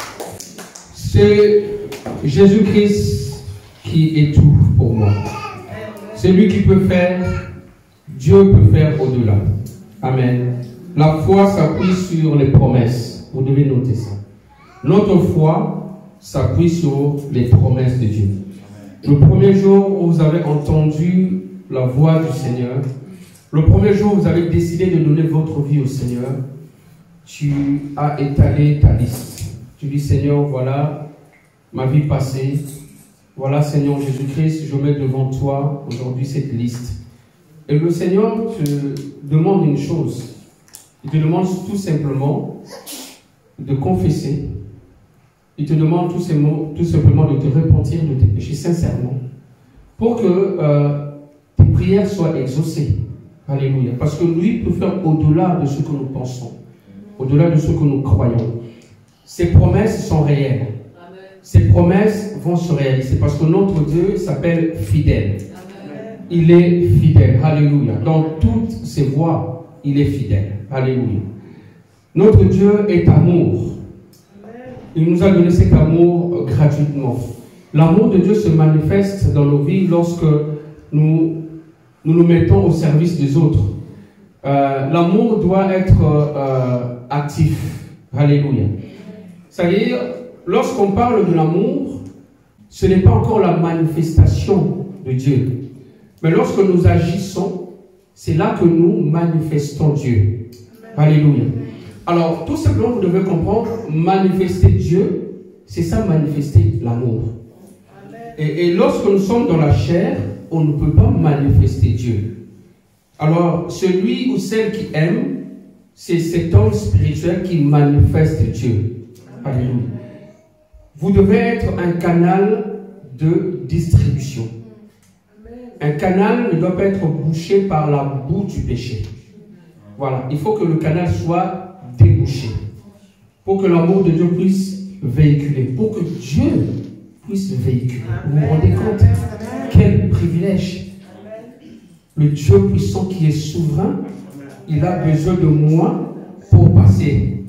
C'est Jésus-Christ qui est tout pour moi. C'est lui qui peut faire, Dieu peut faire au-delà. Amen. La foi s'appuie sur les promesses. Vous devez noter ça. Notre foi s'appuie sur les promesses de Dieu. Le premier jour où vous avez entendu la voix du Seigneur, le premier jour où vous avez décidé de donner votre vie au Seigneur, tu as étalé ta liste. Tu dis, Seigneur, voilà ma vie passée. Voilà, Seigneur Jésus-Christ, je mets devant toi aujourd'hui cette liste. Et le Seigneur te demande une chose. Il te demande tout simplement de confesser. Il te demande tout simplement de te repentir de tes péchés sincèrement pour que tes prières soient exaucées. Alléluia. Parce que lui peut faire au-delà de ce que nous pensons, au-delà de ce que nous croyons. Ses promesses sont réelles. Ces promesses vont se réaliser parce que notre Dieu s'appelle fidèle. Amen. Il est fidèle. Alléluia. Dans toutes ses voies, il est fidèle. Alléluia. Notre Dieu est amour. Il nous a donné cet amour gratuitement. L'amour de Dieu se manifeste dans nos vies lorsque nous nous mettons au service des autres. L'amour doit être actif. Alléluia. C'est-à-dire, lorsqu'on parle de l'amour, ce n'est pas encore la manifestation de Dieu. Mais lorsque nous agissons, c'est là que nous manifestons Dieu. Alléluia. Alors, tout simplement, vous devez comprendre, manifester Dieu, c'est ça manifester l'amour. Et lorsque nous sommes dans la chair, on ne peut pas manifester Dieu. Alors, celui ou celle qui aime, c'est cet homme spirituel qui manifeste Dieu. Alléluia. Vous devez être un canal de distribution. Un canal ne doit pas être bouché par la boue du péché. Voilà, il faut que le canal soit débouché. Pour que l'amour de Dieu puisse véhiculer. Pour que Dieu puisse véhiculer. Vous vous rendez compte? Quel privilège. Le Dieu puissant qui est souverain, il a besoin de moi pour passer.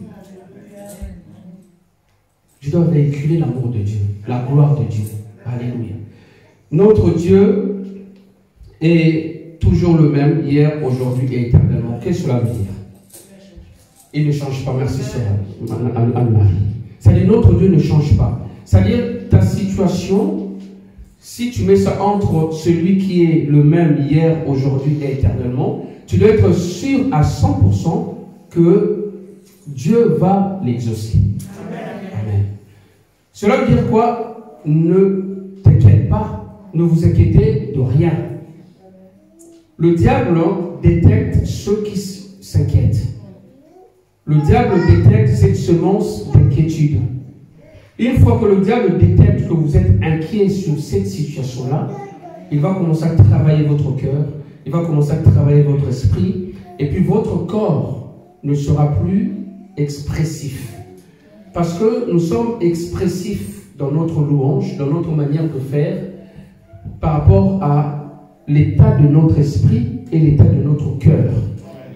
Je dois véhiculer l'amour de Dieu, la gloire de Dieu. Alléluia. Notre Dieu est toujours le même, hier, aujourd'hui et éternellement. Qu'est-ce que cela veut dire? Il ne change pas. Merci, sœur Anne-Marie. C'est-à-dire, notre Dieu ne change pas. C'est-à-dire, ta situation, si tu mets ça entre celui qui est le même hier, aujourd'hui et éternellement, tu dois être sûr à 100% que Dieu va l'exaucer. Amen. Cela veut dire quoi? Ne t'inquiète pas, ne vous inquiétez de rien. Le diable détecte ceux qui s'inquiètent. Le diable détecte cette semence d'inquiétude. Une fois que le diable détecte que vous êtes inquiet sur cette situation-là, il va commencer à travailler votre cœur, il va commencer à travailler votre esprit, et puis votre corps ne sera plus expressif. Parce que nous sommes expressifs dans notre louange, dans notre manière de faire, par rapport à l'état de notre esprit et l'état de notre cœur.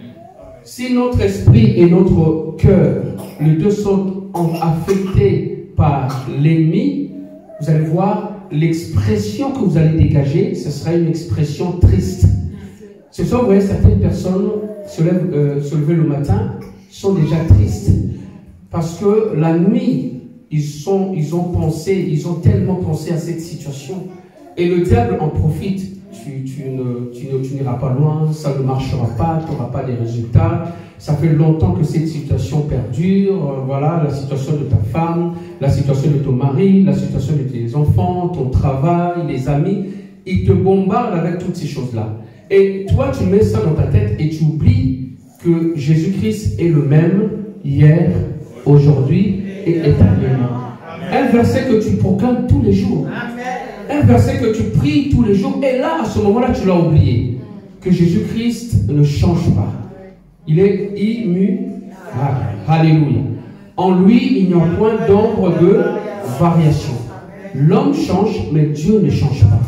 si notre esprit et notre cœur, les deux sont affectés par l'ennemi, vous allez voir l'expression que vous allez dégager, ce sera une expression triste. Ce soir, vous voyez, certaines personnes se lever le matin sont déjà tristes parce que la nuit, ils ont tellement pensé à cette situation et le diable en profite. Tu n'iras pas loin, ça ne marchera pas, tu n'auras pas les résultats. Ça fait longtemps que cette situation perdure. Voilà, la situation de ta femme, la situation de ton mari, la situation de tes enfants, ton travail, les amis. Ils te bombardent avec toutes ces choses-là. Et toi, tu mets ça dans ta tête et tu oublies que Jésus-Christ est le même hier, aujourd'hui et éternellement. Un verset que tu proclames tous les jours. Un verset que tu pries tous les jours. Et là, à ce moment-là, tu l'as oublié. Que Jésus-Christ ne change pas. Il est immuable. Alléluia. En lui, il n'y a point d'ombre de variation. L'homme change, mais Dieu ne change pas.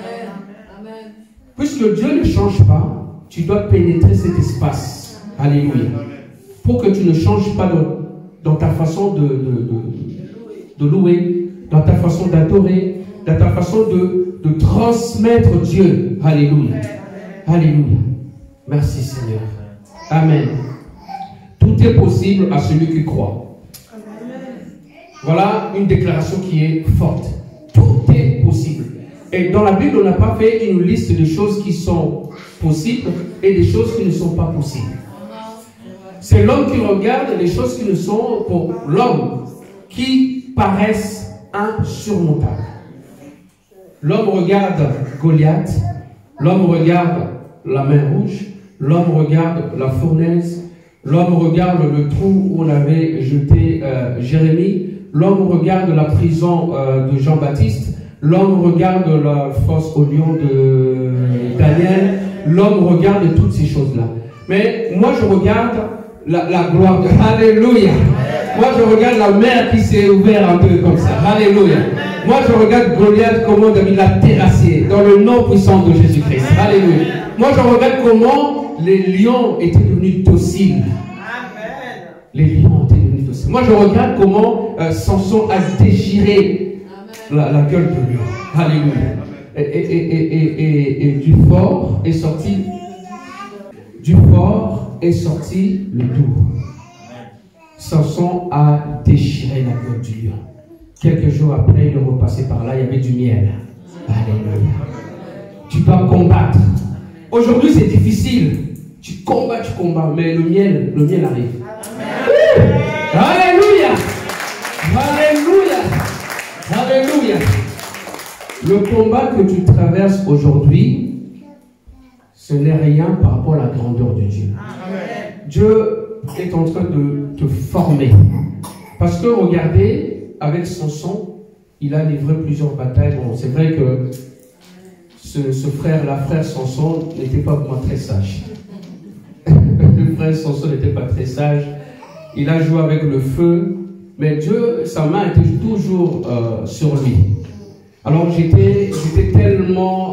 Puisque Dieu ne change pas, tu dois pénétrer cet espace. Alléluia. Pour que tu ne changes pas dans ta façon de louer, dans ta façon d'adorer, dans ta façon de transmettre Dieu. Alléluia. Alléluia. Merci Seigneur. Amen. Tout est possible à celui qui croit. Voilà une déclaration qui est forte. Tout est possible. Et dans la Bible, on n'a pas fait une liste de choses qui sont possibles et des choses qui ne sont pas possibles. C'est l'homme qui regarde les choses qui ne sont pour l'homme, qui paraissent insurmontables. L'homme regarde Goliath, l'homme regarde la mer rouge, l'homme regarde la fournaise, l'homme regarde le trou où on avait jeté Jérémie, l'homme regarde la prison de Jean-Baptiste, l'homme regarde la fosse au lion de Daniel, l'homme regarde toutes ces choses-là. Mais moi je regarde la gloire de... Alléluia. Moi je regarde la mer qui s'est ouverte un peu comme ça. Alléluia. Moi je regarde Goliath, comment il l'a terrassé dans le nom puissant de Jésus-Christ. Alléluia. Moi je regarde comment les lions étaient devenus dociles. Les lions étaient devenus dociles. Moi je regarde comment Samson a déchiré la gueule de lion. Alléluia. Et du fort est sorti le doux. Samson a déchiré la gueule du lion. Quelques jours après, il est repassé par là, il y avait du miel. Alléluia. Tu dois combattre. Aujourd'hui, c'est difficile. Tu combats, mais le miel arrive. Alléluia. Alléluia. Alléluia. Le combat que tu traverses aujourd'hui, ce n'est rien par rapport à la grandeur de Dieu. Dieu est en train de te former. Parce que regardez, avec Samson, il a livré plusieurs batailles. Bon, c'est vrai que ce frère Samson n'était pas vraiment très sage. Le frère Samson n'était pas très sage. Il a joué avec le feu, mais Dieu, sa main était toujours sur lui. Alors j'étais tellement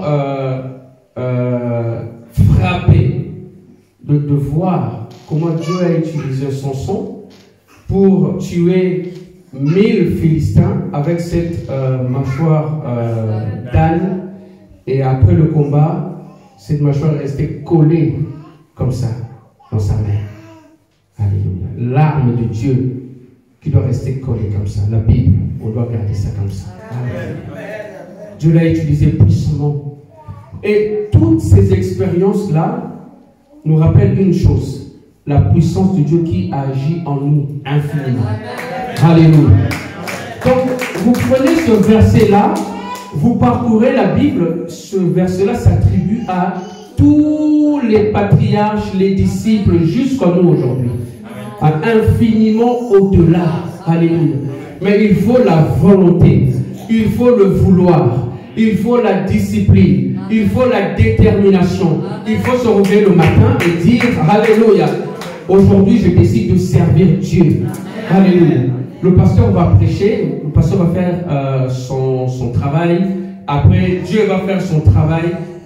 frappé de voir comment Dieu a utilisé Samson pour tuer 1000 Philistins avec cette mâchoire d'âne. Et après le combat, cette mâchoire est restée collée comme ça dans sa main. Alléluia. L'arme de Dieu qui doit rester collée comme ça. La Bible, on doit garder ça comme ça. Amen. Dieu l'a utilisé puissamment. Et toutes ces expériences-là nous rappellent une chose. La puissance de Dieu qui agit en nous infiniment. Alléluia. Donc, vous prenez ce verset-là, vous parcourez la Bible, ce verset-là s'attribue à tous les patriarches, les disciples, jusqu'à nous aujourd'hui. Infiniment au-delà. Alléluia. Mais il faut la volonté, il faut le vouloir, il faut la discipline, il faut la détermination. Il faut se réveiller le matin et dire Alléluia. Aujourd'hui, je décide de servir Dieu. Alléluia. Le pasteur va prêcher, le pasteur va faire son travail. Après, Dieu va faire son travail.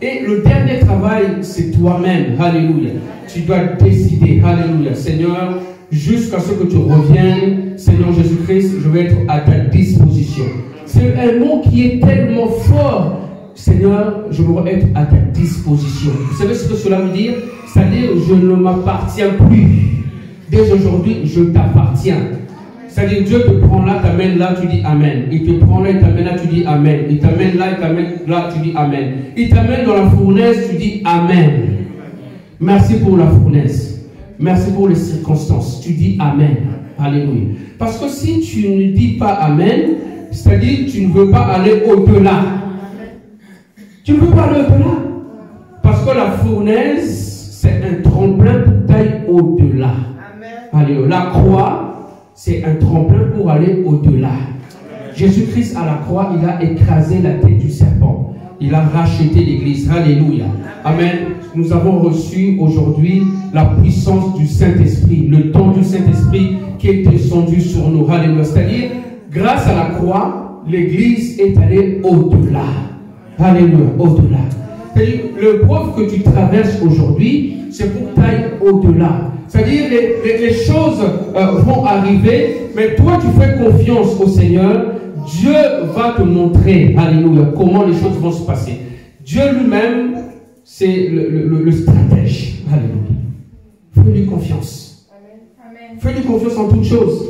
Et le dernier travail, c'est toi-même. Alléluia. Tu dois décider. Alléluia. Seigneur, jusqu'à ce que tu reviennes, Seigneur Jésus-Christ, je vais être à ta disposition. C'est un mot qui est tellement fort. Seigneur, je veux être à ta disposition. Vous savez ce que cela veut dire? C'est-à-dire, je ne m'appartiens plus. Dès aujourd'hui, je t'appartiens. C'est-à-dire, Dieu te prend là, t'amène là, tu dis Amen. Il te prend là, il t'amène là, tu dis Amen. Il t'amène là, il t'amène là, tu dis Amen. Il t'amène dans la fournaise, tu dis Amen. Merci pour la fournaise. Merci pour les circonstances. Tu dis Amen. Alléluia. Parce que si tu ne dis pas Amen, c'est-à-dire, tu ne veux pas aller au-delà. Tu ne veux pas aller au-delà. Parce que la fournaise, c'est un tremplin pour tailler au-delà. Alléluia. La croix, c'est un tremplin pour aller au-delà. Jésus-Christ à la croix, il a écrasé la tête du serpent. Il a racheté l'église. Alléluia. Amen. Nous avons reçu aujourd'hui la puissance du Saint-Esprit, le don du Saint-Esprit qui est descendu sur nous. Alléluia. C'est-à-dire, grâce à la croix, l'église est allée au-delà. Alléluia. Au-delà. C'est-à-dire, l'épreuve que tu traverses aujourd'hui, c'est pour t'aller au-delà. C'est-à-dire, les choses vont arriver, mais toi, tu fais confiance au Seigneur. Dieu va te montrer, alléluia, comment les choses vont se passer. Dieu lui-même, c'est le stratège. Alléluia. Fais-lui confiance. Fais-lui confiance en toutes choses.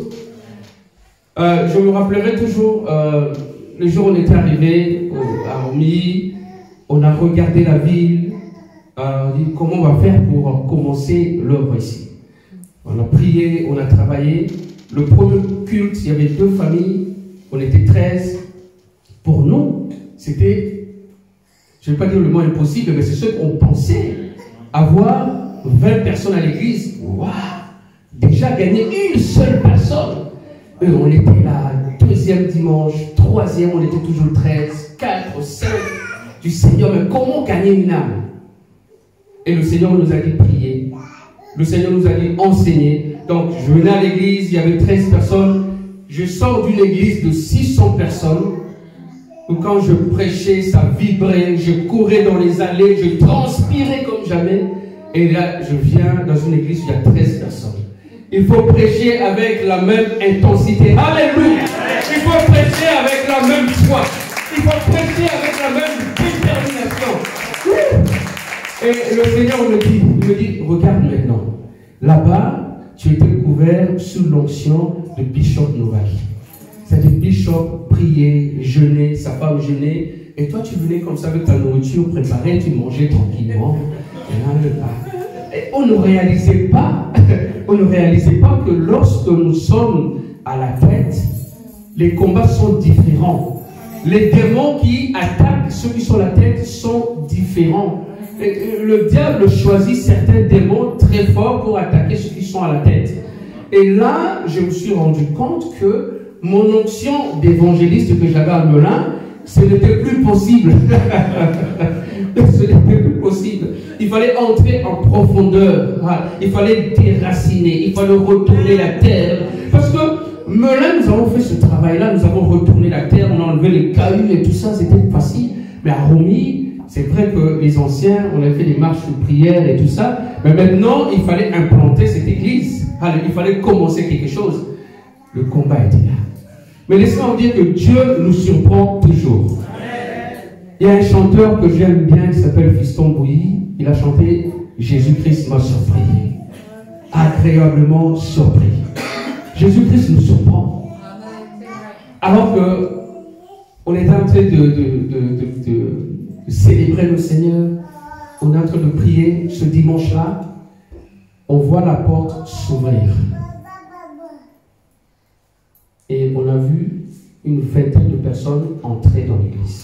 Je me rappellerai toujours, le jour où on était arrivé à Romy, on a regardé la ville, on dit comment on va faire pour commencer l'œuvre ici. On a prié, on a travaillé. Le premier culte, il y avait 2 familles, on était 13. Pour nous, c'était, je ne vais pas dire le mot impossible, mais c'est ce qu'on pensait, avoir 20 personnes à l'église. Waouh! Déjà gagner une seule personne. Eux, on était là, 2e dimanche, 3e, on était toujours 13, 4, 5. Du Seigneur, mais comment gagner une âme? Et le Seigneur nous a dit prier. Le Seigneur nous a dit enseigner. Donc, je venais à l'église, il y avait 13 personnes. Je sors d'une église de 600 personnes. Où quand je prêchais, ça vibrait. Je courais dans les allées, je transpirais comme jamais. Et là, je viens dans une église où il y a 13 personnes. Il faut prêcher avec la même intensité. Alléluia! Il faut prêcher avec la même foi. Il faut prêcher avec la même détermination. Et le Seigneur me dit, regarde maintenant. Là-bas, tu étais couvert sous l'onction de Bishop Novaki. C'est-à-dire Bishop priait, jeûnait, sa femme jeûnait. Et toi, tu venais comme ça avec ta nourriture préparée, tu mangeais tranquillement. Et on ne réalisait pas que lorsque nous sommes à la tête, les combats sont différents. Les démons qui attaquent ceux qui sont à la tête sont différents. Le diable choisit certains démons très forts pour attaquer ceux qui sont à la tête. Et là, je me suis rendu compte que mon onction d'évangéliste que j'avais à Melun, ce n'était plus possible. Ce n'était plus possible. Il fallait entrer en profondeur. Il fallait déraciner. Il fallait retourner la terre. Parce que Melun, nous avons fait ce travail-là. Nous avons retourné la terre. On a enlevé les cailloux et tout ça. C'était facile. Mais à Romy, c'est vrai que les anciens, on a fait des marches de prière et tout ça. Mais maintenant, il fallait implanter cette église. Il fallait commencer quelque chose. Le combat était là. Mais laissez-moi vous dire que Dieu nous surprend toujours. Il y a un chanteur que j'aime bien qui s'appelle Fiston Bouilly. Il a chanté « Jésus-Christ m'a surpris ». Agréablement surpris. Jésus-Christ nous surprend. Alors que on est en train de célébrer le Seigneur, on est en train de prier ce dimanche-là, on voit la porte s'ouvrir. Et on a vu une vingtaine de personnes entrer dans l'église.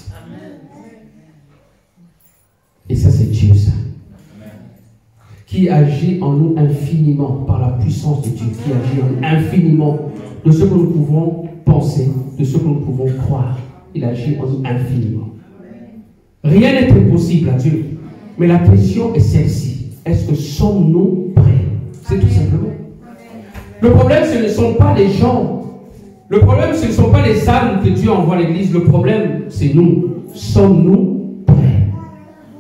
Et ça, c'est Dieu, ça. Qui agit en nous infiniment par la puissance de Dieu, qui agit en nous infiniment de ce que nous pouvons penser, de ce que nous pouvons croire. Il agit en nous infiniment. Rien n'est impossible à Dieu. Mais la question est celle-ci. Est-ce que sommes-nous prêts? C'est tout simplement. Le problème, ce ne sont pas les gens. Le problème, ce ne sont pas les âmes que Dieu envoie à l'église. Le problème, c'est nous. Sommes-nous prêts?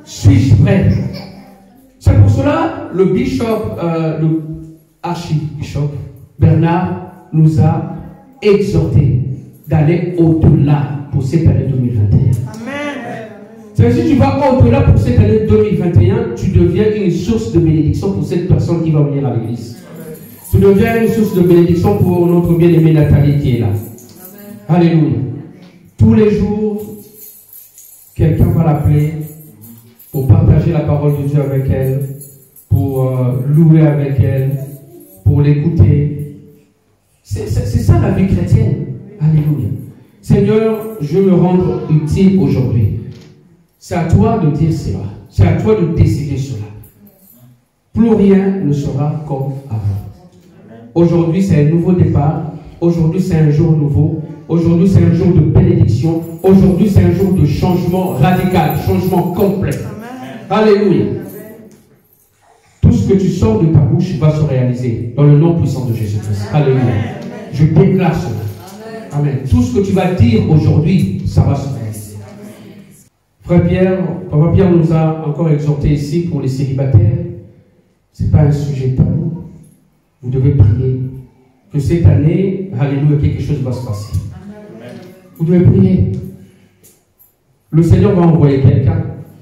Suis-je prêt? C'est pour cela le le archibishop Bernard nous a exhorté d'aller au-delà pour cette année 2021. Amen. Si tu vas au-delà pour cette année 2021, tu deviens une source de bénédiction pour cette personne qui va venir à l'église. Tu deviens une source de bénédiction pour notre bien-aimée Nathalie qui est là. Amen. Alléluia. Tous les jours, quelqu'un va l'appeler pour partager la parole de Dieu avec elle, pour louer avec elle, pour l'écouter. C'est ça la vie chrétienne. Alléluia. Seigneur, je veux me rendre utile aujourd'hui. C'est à toi de dire cela. C'est à toi de décider cela. Plus rien ne sera comme avant. Aujourd'hui, c'est un nouveau départ. Aujourd'hui, c'est un jour nouveau. Aujourd'hui, c'est un jour de bénédiction. Aujourd'hui, c'est un jour de changement radical, changement complet. Alléluia. Tout ce que tu sors de ta bouche va se réaliser dans le nom puissant de Jésus-Christ. Alléluia. Je déclare cela. Amen. Tout ce que tu vas dire aujourd'hui, ça va se réaliser. Frère Pierre, Papa Pierre nous a encore exhorté ici pour les célibataires. Ce n'est pas un sujet tabou. Vous devez prier. Que cette année, alléluia, quelque chose va se passer. Vous devez prier. Le Seigneur va envoyer quelqu'un.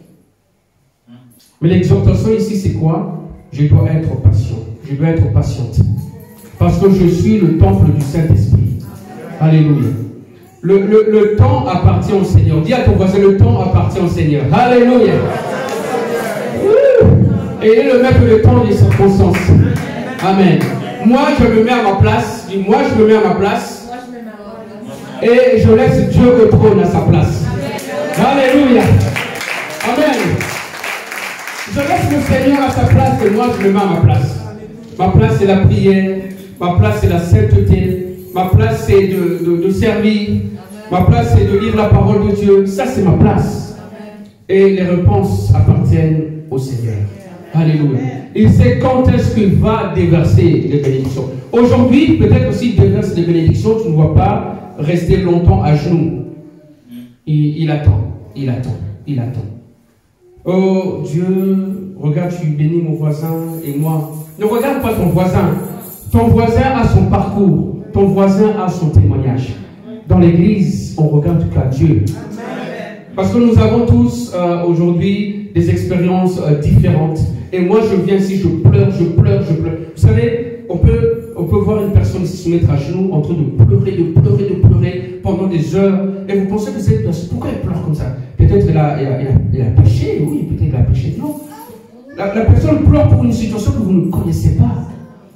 Mais l'exhortation ici, c'est quoi? Je dois être patient. Je dois être patiente. Parce que je suis le temple du Saint-Esprit. Alléluia. Le temps appartient au Seigneur. Dis à ton voisin, le temps appartient au Seigneur. Alléluia. Et il est le maître de temps et des circonstances. Amen. Moi, je me mets à ma place. Dis, moi, je me mets à ma place. Et je laisse Dieu au trône à sa place. Alléluia. Amen. Je laisse le Seigneur à sa place et moi, je me mets à ma place. Ma place, c'est la prière. Ma place, c'est la sainteté. Ma place, c'est de servir. Ma place, c'est de lire la parole de Dieu. Ça, c'est ma place. Et les réponses appartiennent au Seigneur. Alléluia. Il sait quand est-ce qu'il va déverser les bénédictions. Aujourd'hui, peut-être aussi déverse les bénédictions, tu ne vas pas rester longtemps à genoux. Il attend. Il attend. Il attend. Oh Dieu, regarde, tu bénis mon voisin et moi. Ne regarde pas ton voisin. Ton voisin a son parcours. Ton voisin a son témoignage. Dans l'église, on regarde qu'à Dieu. Parce que nous avons tous aujourd'hui des expériences différentes. Et moi, je viens ici, je pleure. Vous savez, on peut voir une personne ici se mettre à genoux en train de pleurer pendant des heures. Et vous pensez que cette personne, pourquoi elle pleure comme ça? Peut-être elle a péché, oui, peut-être elle a péché. Non. La personne pleure pour une situation que vous ne connaissez pas.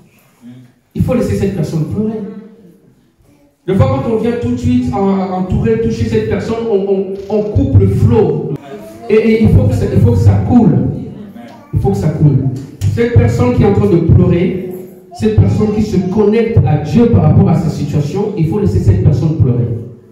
Il faut laisser cette personne pleurer. Des fois, quand on vient tout de suite entourer, toucher cette personne, on coupe le flot. Et il faut que ça coule. Il faut que ça coule. Cette personne qui est en train de pleurer, cette personne qui se connecte à Dieu par rapport à sa situation, il faut laisser cette personne pleurer.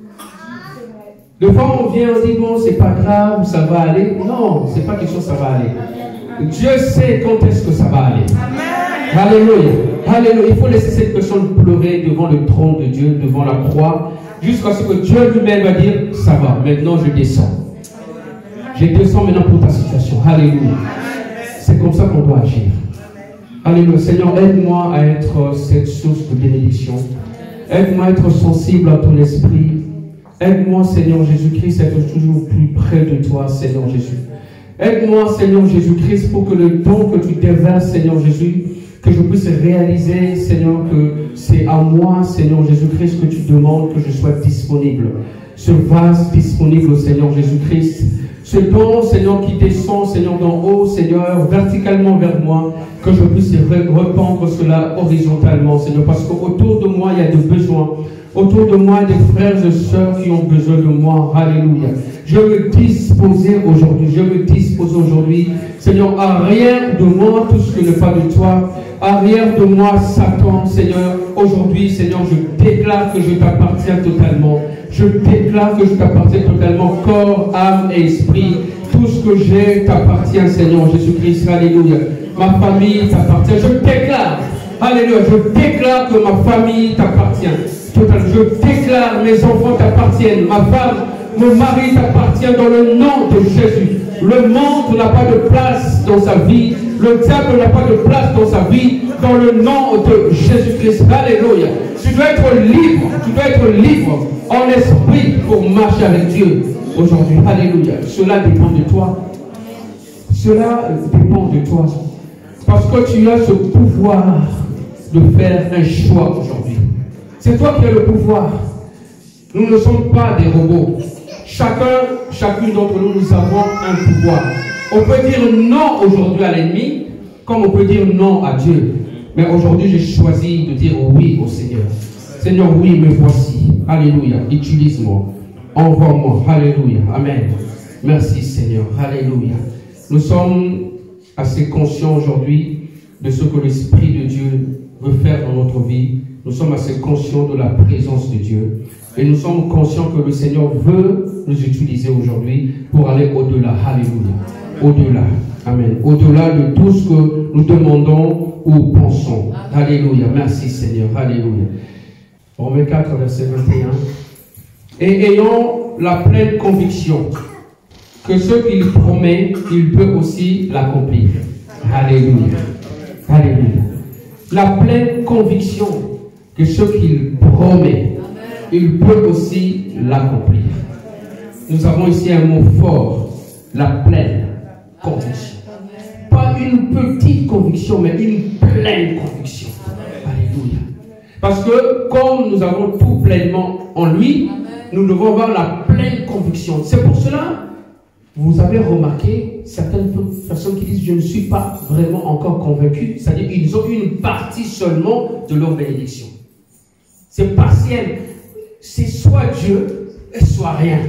Des fois, on vient, on dit, bon, c'est pas grave, ça va aller. Non, c'est pas question ça va aller. Dieu sait quand est-ce que ça va aller. Alléluia. Alléluia. Il faut laisser cette personne pleurer devant le trône de Dieu, devant la croix, jusqu'à ce que Dieu lui-même va dire, ça va, maintenant je descends. Je descends maintenant pour ta situation. Alléluia. C'est comme ça qu'on doit agir. Alléluia. Seigneur, aide-moi à être cette source de bénédiction. Aide-moi à être sensible à ton esprit. Aide-moi, Seigneur Jésus-Christ, à être toujours plus près de toi, Seigneur Jésus. Aide-moi, Seigneur Jésus-Christ, pour que le don que tu déverses, Seigneur Jésus, que je puisse réaliser, Seigneur, que c'est à moi, Seigneur Jésus-Christ, que tu demandes que je sois disponible. Ce vase disponible au Seigneur Jésus-Christ. Ce don, Seigneur, qui descend, Seigneur, d'en haut, Seigneur, verticalement vers moi, que je puisse répandre cela horizontalement, Seigneur, parce qu'autour de moi, il y a des besoins. Autour de moi, des frères et sœurs qui ont besoin de moi. Alléluia. Je me dispose aujourd'hui, Seigneur, à rien de moi, tout ce qui n'est pas de toi. Arrière de moi, Satan, Seigneur. Aujourd'hui, Seigneur, je déclare que je t'appartiens totalement. Je déclare que je t'appartiens totalement, corps, âme et esprit. Tout ce que j'ai t'appartient, Seigneur Jésus-Christ. Alléluia. Ma famille t'appartient. Je déclare, alléluia, je déclare que ma famille t'appartient. Je déclare, mes enfants t'appartiennent. Ma femme, mon mari t'appartient dans le nom de Jésus. Le monde n'a pas de place dans sa vie. Le diable n'a pas de place dans sa vie. Dans le nom de Jésus-Christ. Alléluia. Tu dois être libre. Tu dois être libre en esprit pour marcher avec Dieu aujourd'hui. Alléluia. Cela dépend de toi. Cela dépend de toi. Parce que tu as ce pouvoir de faire un choix aujourd'hui. C'est toi qui as le pouvoir. Nous ne sommes pas des robots. Chacune d'entre nous, nous avons un pouvoir. On peut dire non aujourd'hui à l'ennemi, comme on peut dire non à Dieu. Mais aujourd'hui, j'ai choisi de dire oui au Seigneur. Seigneur, oui, me voici. Alléluia. Utilise-moi. Envoie-moi. Alléluia. Amen. Merci, Seigneur. Alléluia. Nous sommes assez conscients aujourd'hui de ce que l'Esprit de Dieu veut faire dans notre vie. Nous sommes assez conscients de la présence de Dieu. Et nous sommes conscients que le Seigneur veut nous utiliser aujourd'hui pour aller au-delà. Alléluia. Au-delà. Amen. Au-delà de tout ce que nous demandons ou pensons. Alléluia. Merci Seigneur. Alléluia. Romains 4, verset 21. Et ayant la pleine conviction que ce qu'il promet, il peut aussi l'accomplir. Alléluia. Alléluia. La pleine conviction que ce qu'il promet, il peut aussi l'accomplir. Nous avons ici un mot fort, la pleine conviction. Pas une petite conviction, mais une pleine conviction. Alléluia. Parce que comme nous avons tout pleinement en lui, nous devons avoir la pleine conviction. C'est pour cela, vous avez remarqué, certaines personnes qui disent « je ne suis pas vraiment encore convaincu », c'est-à-dire qu'ils ont une partie seulement de leur bénédiction. C'est partiel. C'est soit Dieu et soit rien.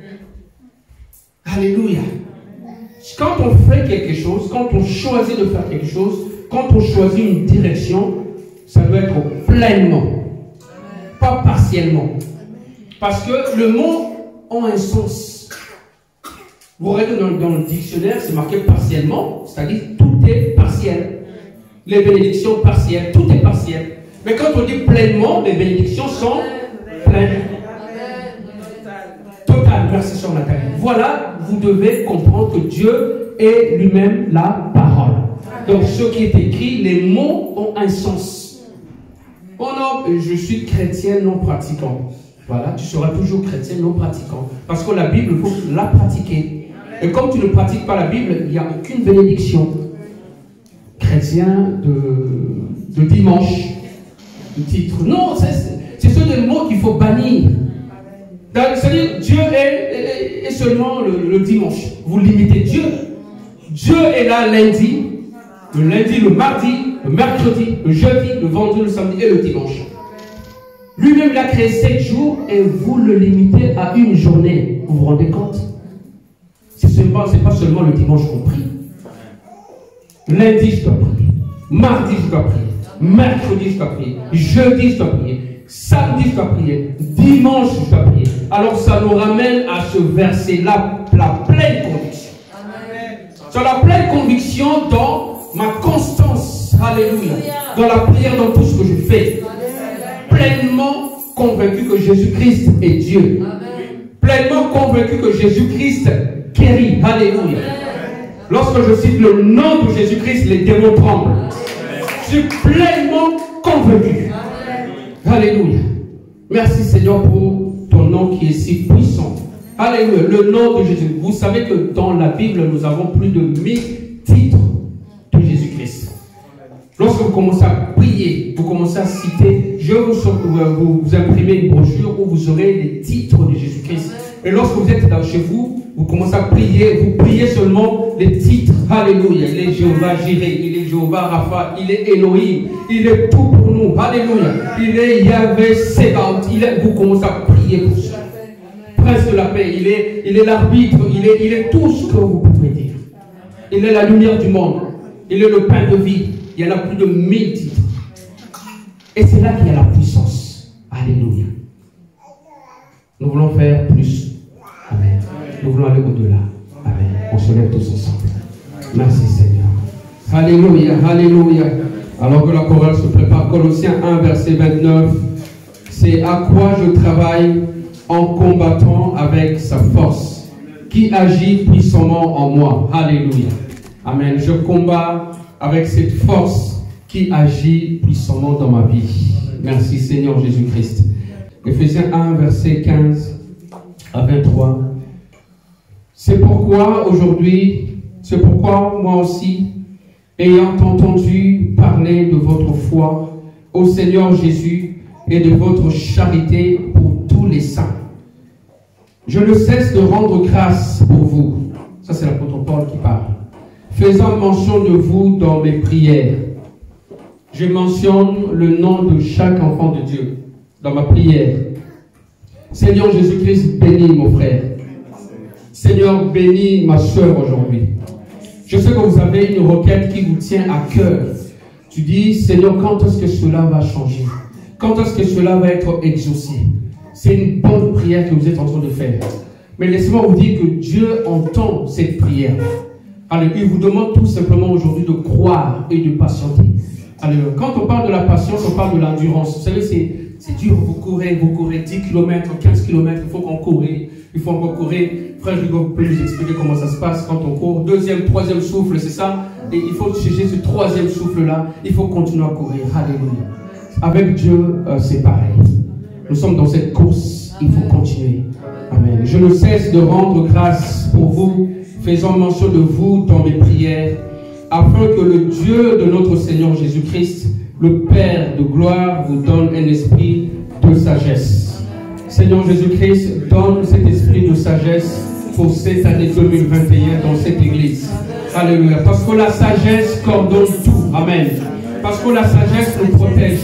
Alléluia. Quand on fait quelque chose, quand on choisit de faire quelque chose, quand on choisit une direction, ça doit être pleinement, pas partiellement. Parce que le mot a un sens. Vous regardez dans le dictionnaire, c'est marqué partiellement, c'est-à-dire tout est partiel. Les bénédictions partielles, tout est partiel. Mais quand on dit pleinement, les bénédictions sont pleines. Total, merci sur Nathalie. Voilà, vous devez comprendre que Dieu est lui-même la parole. Donc ce qui est écrit, les mots ont un sens. Oh non, je suis chrétien non pratiquant. Voilà, tu seras toujours chrétien non pratiquant. Parce que la Bible, il faut la pratiquer. Et comme tu ne pratiques pas la Bible, il n'y a aucune bénédiction. Chrétien de dimanche, le titre. Non, c'est ce des mots qu'il faut bannir. C'est-à-dire, Dieu est seulement le dimanche. Vous limitez Dieu. Dieu est là lundi, le mardi, le mercredi, le jeudi, le vendredi, le samedi et le dimanche. Lui-même, il a créé 7 jours et vous le limitez à une journée. Vous vous rendez compte? C'est pas seulement le dimanche qu'on prie. Lundi, je dois prier. Mardi, je dois prier. Mercredi, je dois prier. Jeudi, je dois prier. Samedi, je dois prier. Dimanche, je dois prier. Alors, ça nous ramène à ce verset-là, la pleine conviction. Sur la pleine conviction dans ma constance. Alléluia. Dans la prière, dans tout ce que je fais. Pleinement convaincu que Jésus-Christ est Dieu. Pleinement convaincu que Jésus-Christ guérit. Alléluia. Lorsque je cite le nom de Jésus-Christ, les démons tremblent. Je suis pleinement convaincu. Alléluia. Merci Seigneur pour ton nom qui est si puissant. Alléluia. Le nom de Jésus. Vous savez que dans la Bible, nous avons plus de 1000 titres de Jésus-Christ. Lorsque vous commencez à prier, vous commencez à citer, je vais vous imprimer une brochure où vous aurez les titres de Jésus-Christ. Et lorsque vous êtes là chez vous, vous commencez à prier, vous priez seulement les titres. Alléluia. Il est Jéhovah Jireh, il est Jéhovah Rapha, il est Elohim, il est tout pour nous. Alléluia. Il est Yahvé Sébaoth. Vous commencez à prier pour ça. Prince de la paix, il est l'arbitre, il est tout ce que vous pouvez dire. Il est la lumière du monde, il est le pain de vie. Il y en a plus de 1000 titres. Et c'est là qu'il y a la puissance. Alléluia. Nous voulons faire plus. Amen. Nous voulons aller au-delà. Amen. On se lève tous ensemble. Merci Seigneur. Alléluia. Alléluia. Alors que la chorale se prépare, Colossiens 1, verset 29. C'est à quoi je travaille en combattant avec sa force qui agit puissamment en moi. Alléluia. Amen. Je combats avec cette force qui agit puissamment dans ma vie. Merci Seigneur Jésus-Christ. Éphésiens 1, verset 15 à 23. C'est pourquoi aujourd'hui, c'est pourquoi moi aussi, ayant entendu parler de votre foi au Seigneur Jésus et de votre charité pour tous les saints, je ne cesse de rendre grâce pour vous. Ça c'est l'apôtre Paul qui parle. Faisant mention de vous dans mes prières. Je mentionne le nom de chaque enfant de Dieu dans ma prière. Seigneur Jésus-Christ, bénis mon frère. Seigneur, bénis ma soeur aujourd'hui. Je sais que vous avez une requête qui vous tient à cœur. Tu dis, Seigneur, quand est-ce que cela va changer? Quand est-ce que cela va être exaucé? C'est une bonne prière que vous êtes en train de faire. Mais laissez-moi vous dire que Dieu entend cette prière. Alors, il vous demande tout simplement aujourd'hui de croire et de patienter. Alors, quand on parle de la patience, on parle de l'endurance. Vous savez, c'est dur, vous courez 10 km, 15 km, il faut qu'on court, il faut encore courir. Frère Hugo peut nous expliquer comment ça se passe quand on court. Deuxième, troisième souffle, c'est ça. Et il faut chercher ce troisième souffle-là, il faut continuer à courir. Alléluia. Avec Dieu, c'est pareil. Nous sommes dans cette course, il faut continuer. Amen. Je ne cesse de rendre grâce pour vous, faisant mention de vous dans mes prières, afin que le Dieu de notre Seigneur Jésus-Christ, le Père de gloire, vous donne un esprit de sagesse. Seigneur Jésus-Christ, donne cet esprit de sagesse pour cette année 2021 dans cette église. Alléluia. Parce que la sagesse coordonne tout. Amen. Parce que la sagesse nous protège.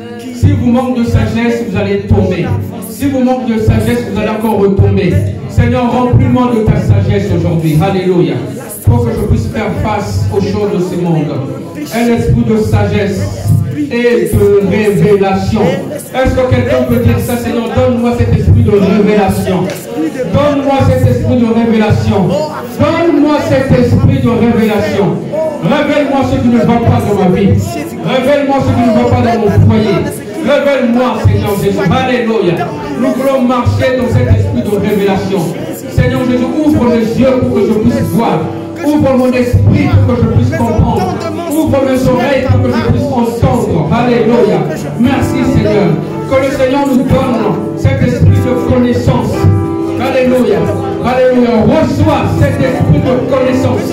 Si vous manquez de sagesse, vous allez tomber. Si vous manquez de sagesse, vous allez encore retomber. Seigneur, remplis-moi de ta sagesse aujourd'hui. Alléluia. Pour que je puisse faire face aux choses de ce monde. Un esprit de sagesse et de révélation. Est-ce que quelqu'un peut dire ça, Seigneur? Donne-moi cet esprit de révélation. Donne-moi cet esprit de révélation. Donne-moi cet esprit de révélation. Révèle-moi ce qui ne va pas dans ma vie. Révèle-moi ce qui ne va pas dans mon foyer. Révèle-moi, Seigneur Jésus. Alléluia. Nous voulons marcher dans cet esprit de révélation. Seigneur Jésus, ouvre mes yeux pour que je puisse voir. Ouvre mon esprit pour que je puisse comprendre. Ouvre mes oreilles pour que je puisse entendre. Alléluia. Merci Seigneur. Que le Seigneur nous donne cet esprit de connaissance. Alléluia. Alléluia. Reçois cet esprit de connaissance.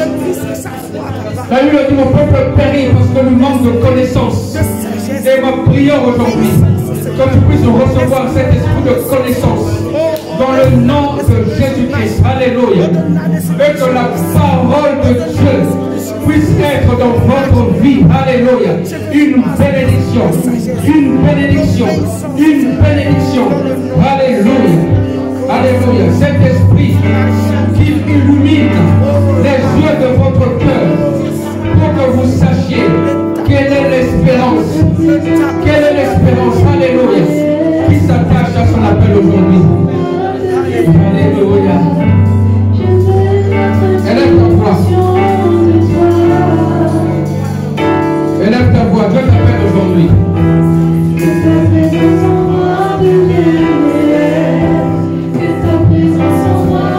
La Bible dit mon peuple périt parce que nous manque de connaissance. Et ma prière aujourd'hui, que tu puisses recevoir cet esprit de connaissance. Dans le nom de Jésus-Christ. Alléluia. Et que la parole de Dieu puisse être dans votre vie. Alléluia. Une bénédiction. Une bénédiction. Une bénédiction. Alléluia. Alléluia. Cet esprit qui illumine les yeux de votre cœur pour que vous sachiez quelle est l'espérance. Quelle est l'espérance. Alléluia. Qui s'attache à son appel aujourd'hui. Alléluia. Élève ta voix. Élève ta voix. Dieu t'appelle aujourd'hui. Que ta présence en moi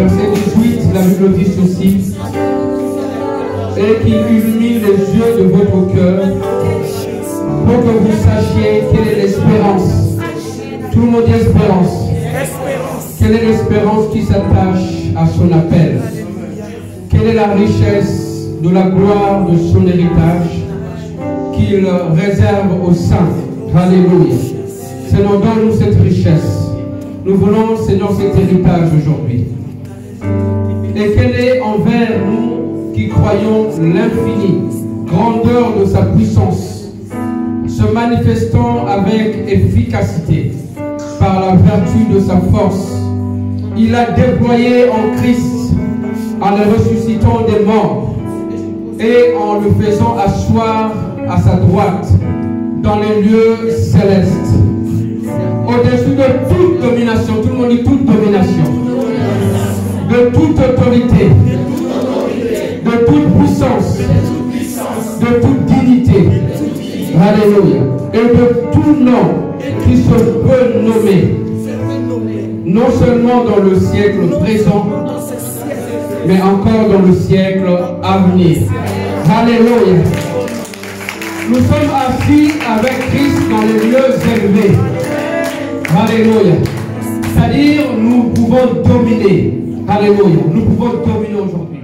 verset 18, la Bible dit ceci. Et qu'il illumine les yeux de votre cœur pour que vous sachiez quelle est l'espérance. Tout le monde dit espérance. Quelle est l'espérance qui s'attache à son appel? Quelle est la richesse de la gloire de son héritage qu'il réserve aux saints? Alléluia. Seigneur, donne-nous cette richesse. Nous voulons, Seigneur, cet héritage aujourd'hui. Et quelle est envers nous qui croyons l'infini grandeur de sa puissance, se manifestant avec efficacité par la vertu de sa force. Il a déployé en Christ en le ressuscitant des morts et en le faisant asseoir à sa droite dans les lieux célestes, au-dessus de toute domination. Tout le monde dit toute domination, de toute autorité, de toute puissance, de toute dignité. Alléluia. Et de tout nom qui se peut nommer, non seulement dans le siècle présent, mais encore dans le siècle à venir. Alléluia. Nous sommes assis avec Christ dans les lieux élevés. Alléluia. C'est-à-dire, nous pouvons dominer. Alléluia. Nous pouvons dominer aujourd'hui.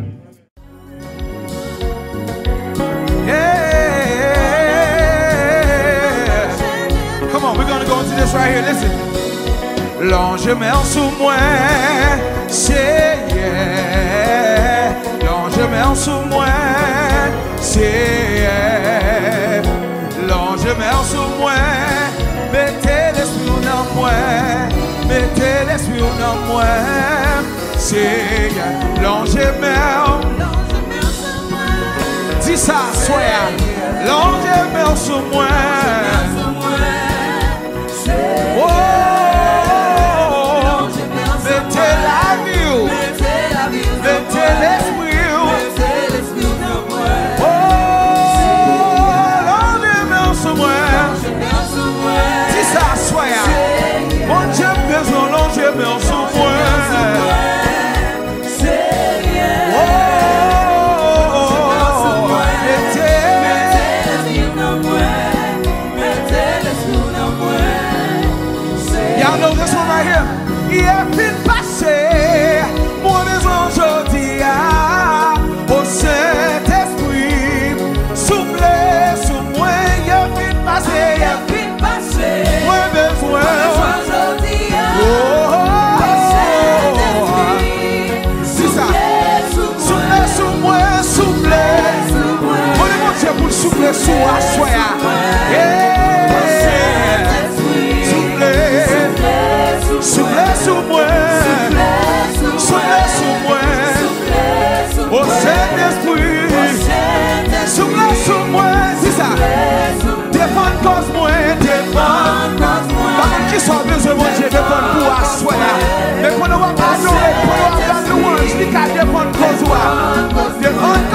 Come on, we're going to go into this right here. Listen. L'ange met sous moi, c'est yeah. L'ange met sous moi, c'est yeah. L'ange met sous moi, mettez l'esprit dans moi, mettez l'esprit dans moi, c'est yeah. L'ange met, dis ça, soya. L'ange met sous moi. Soufflez sous Assoya. Soufflez sous moi. Soufflez sous moi. Au Saint-Esprit. Soufflez sous moi. C'est ça. Défendre cause moi. Défendre. Par contre, qui sont besoin de Dieu, défendre pour Assoya. Mais pour nous adorer, pour nous adorer, je dis qu'à défendre cause moi. Défendre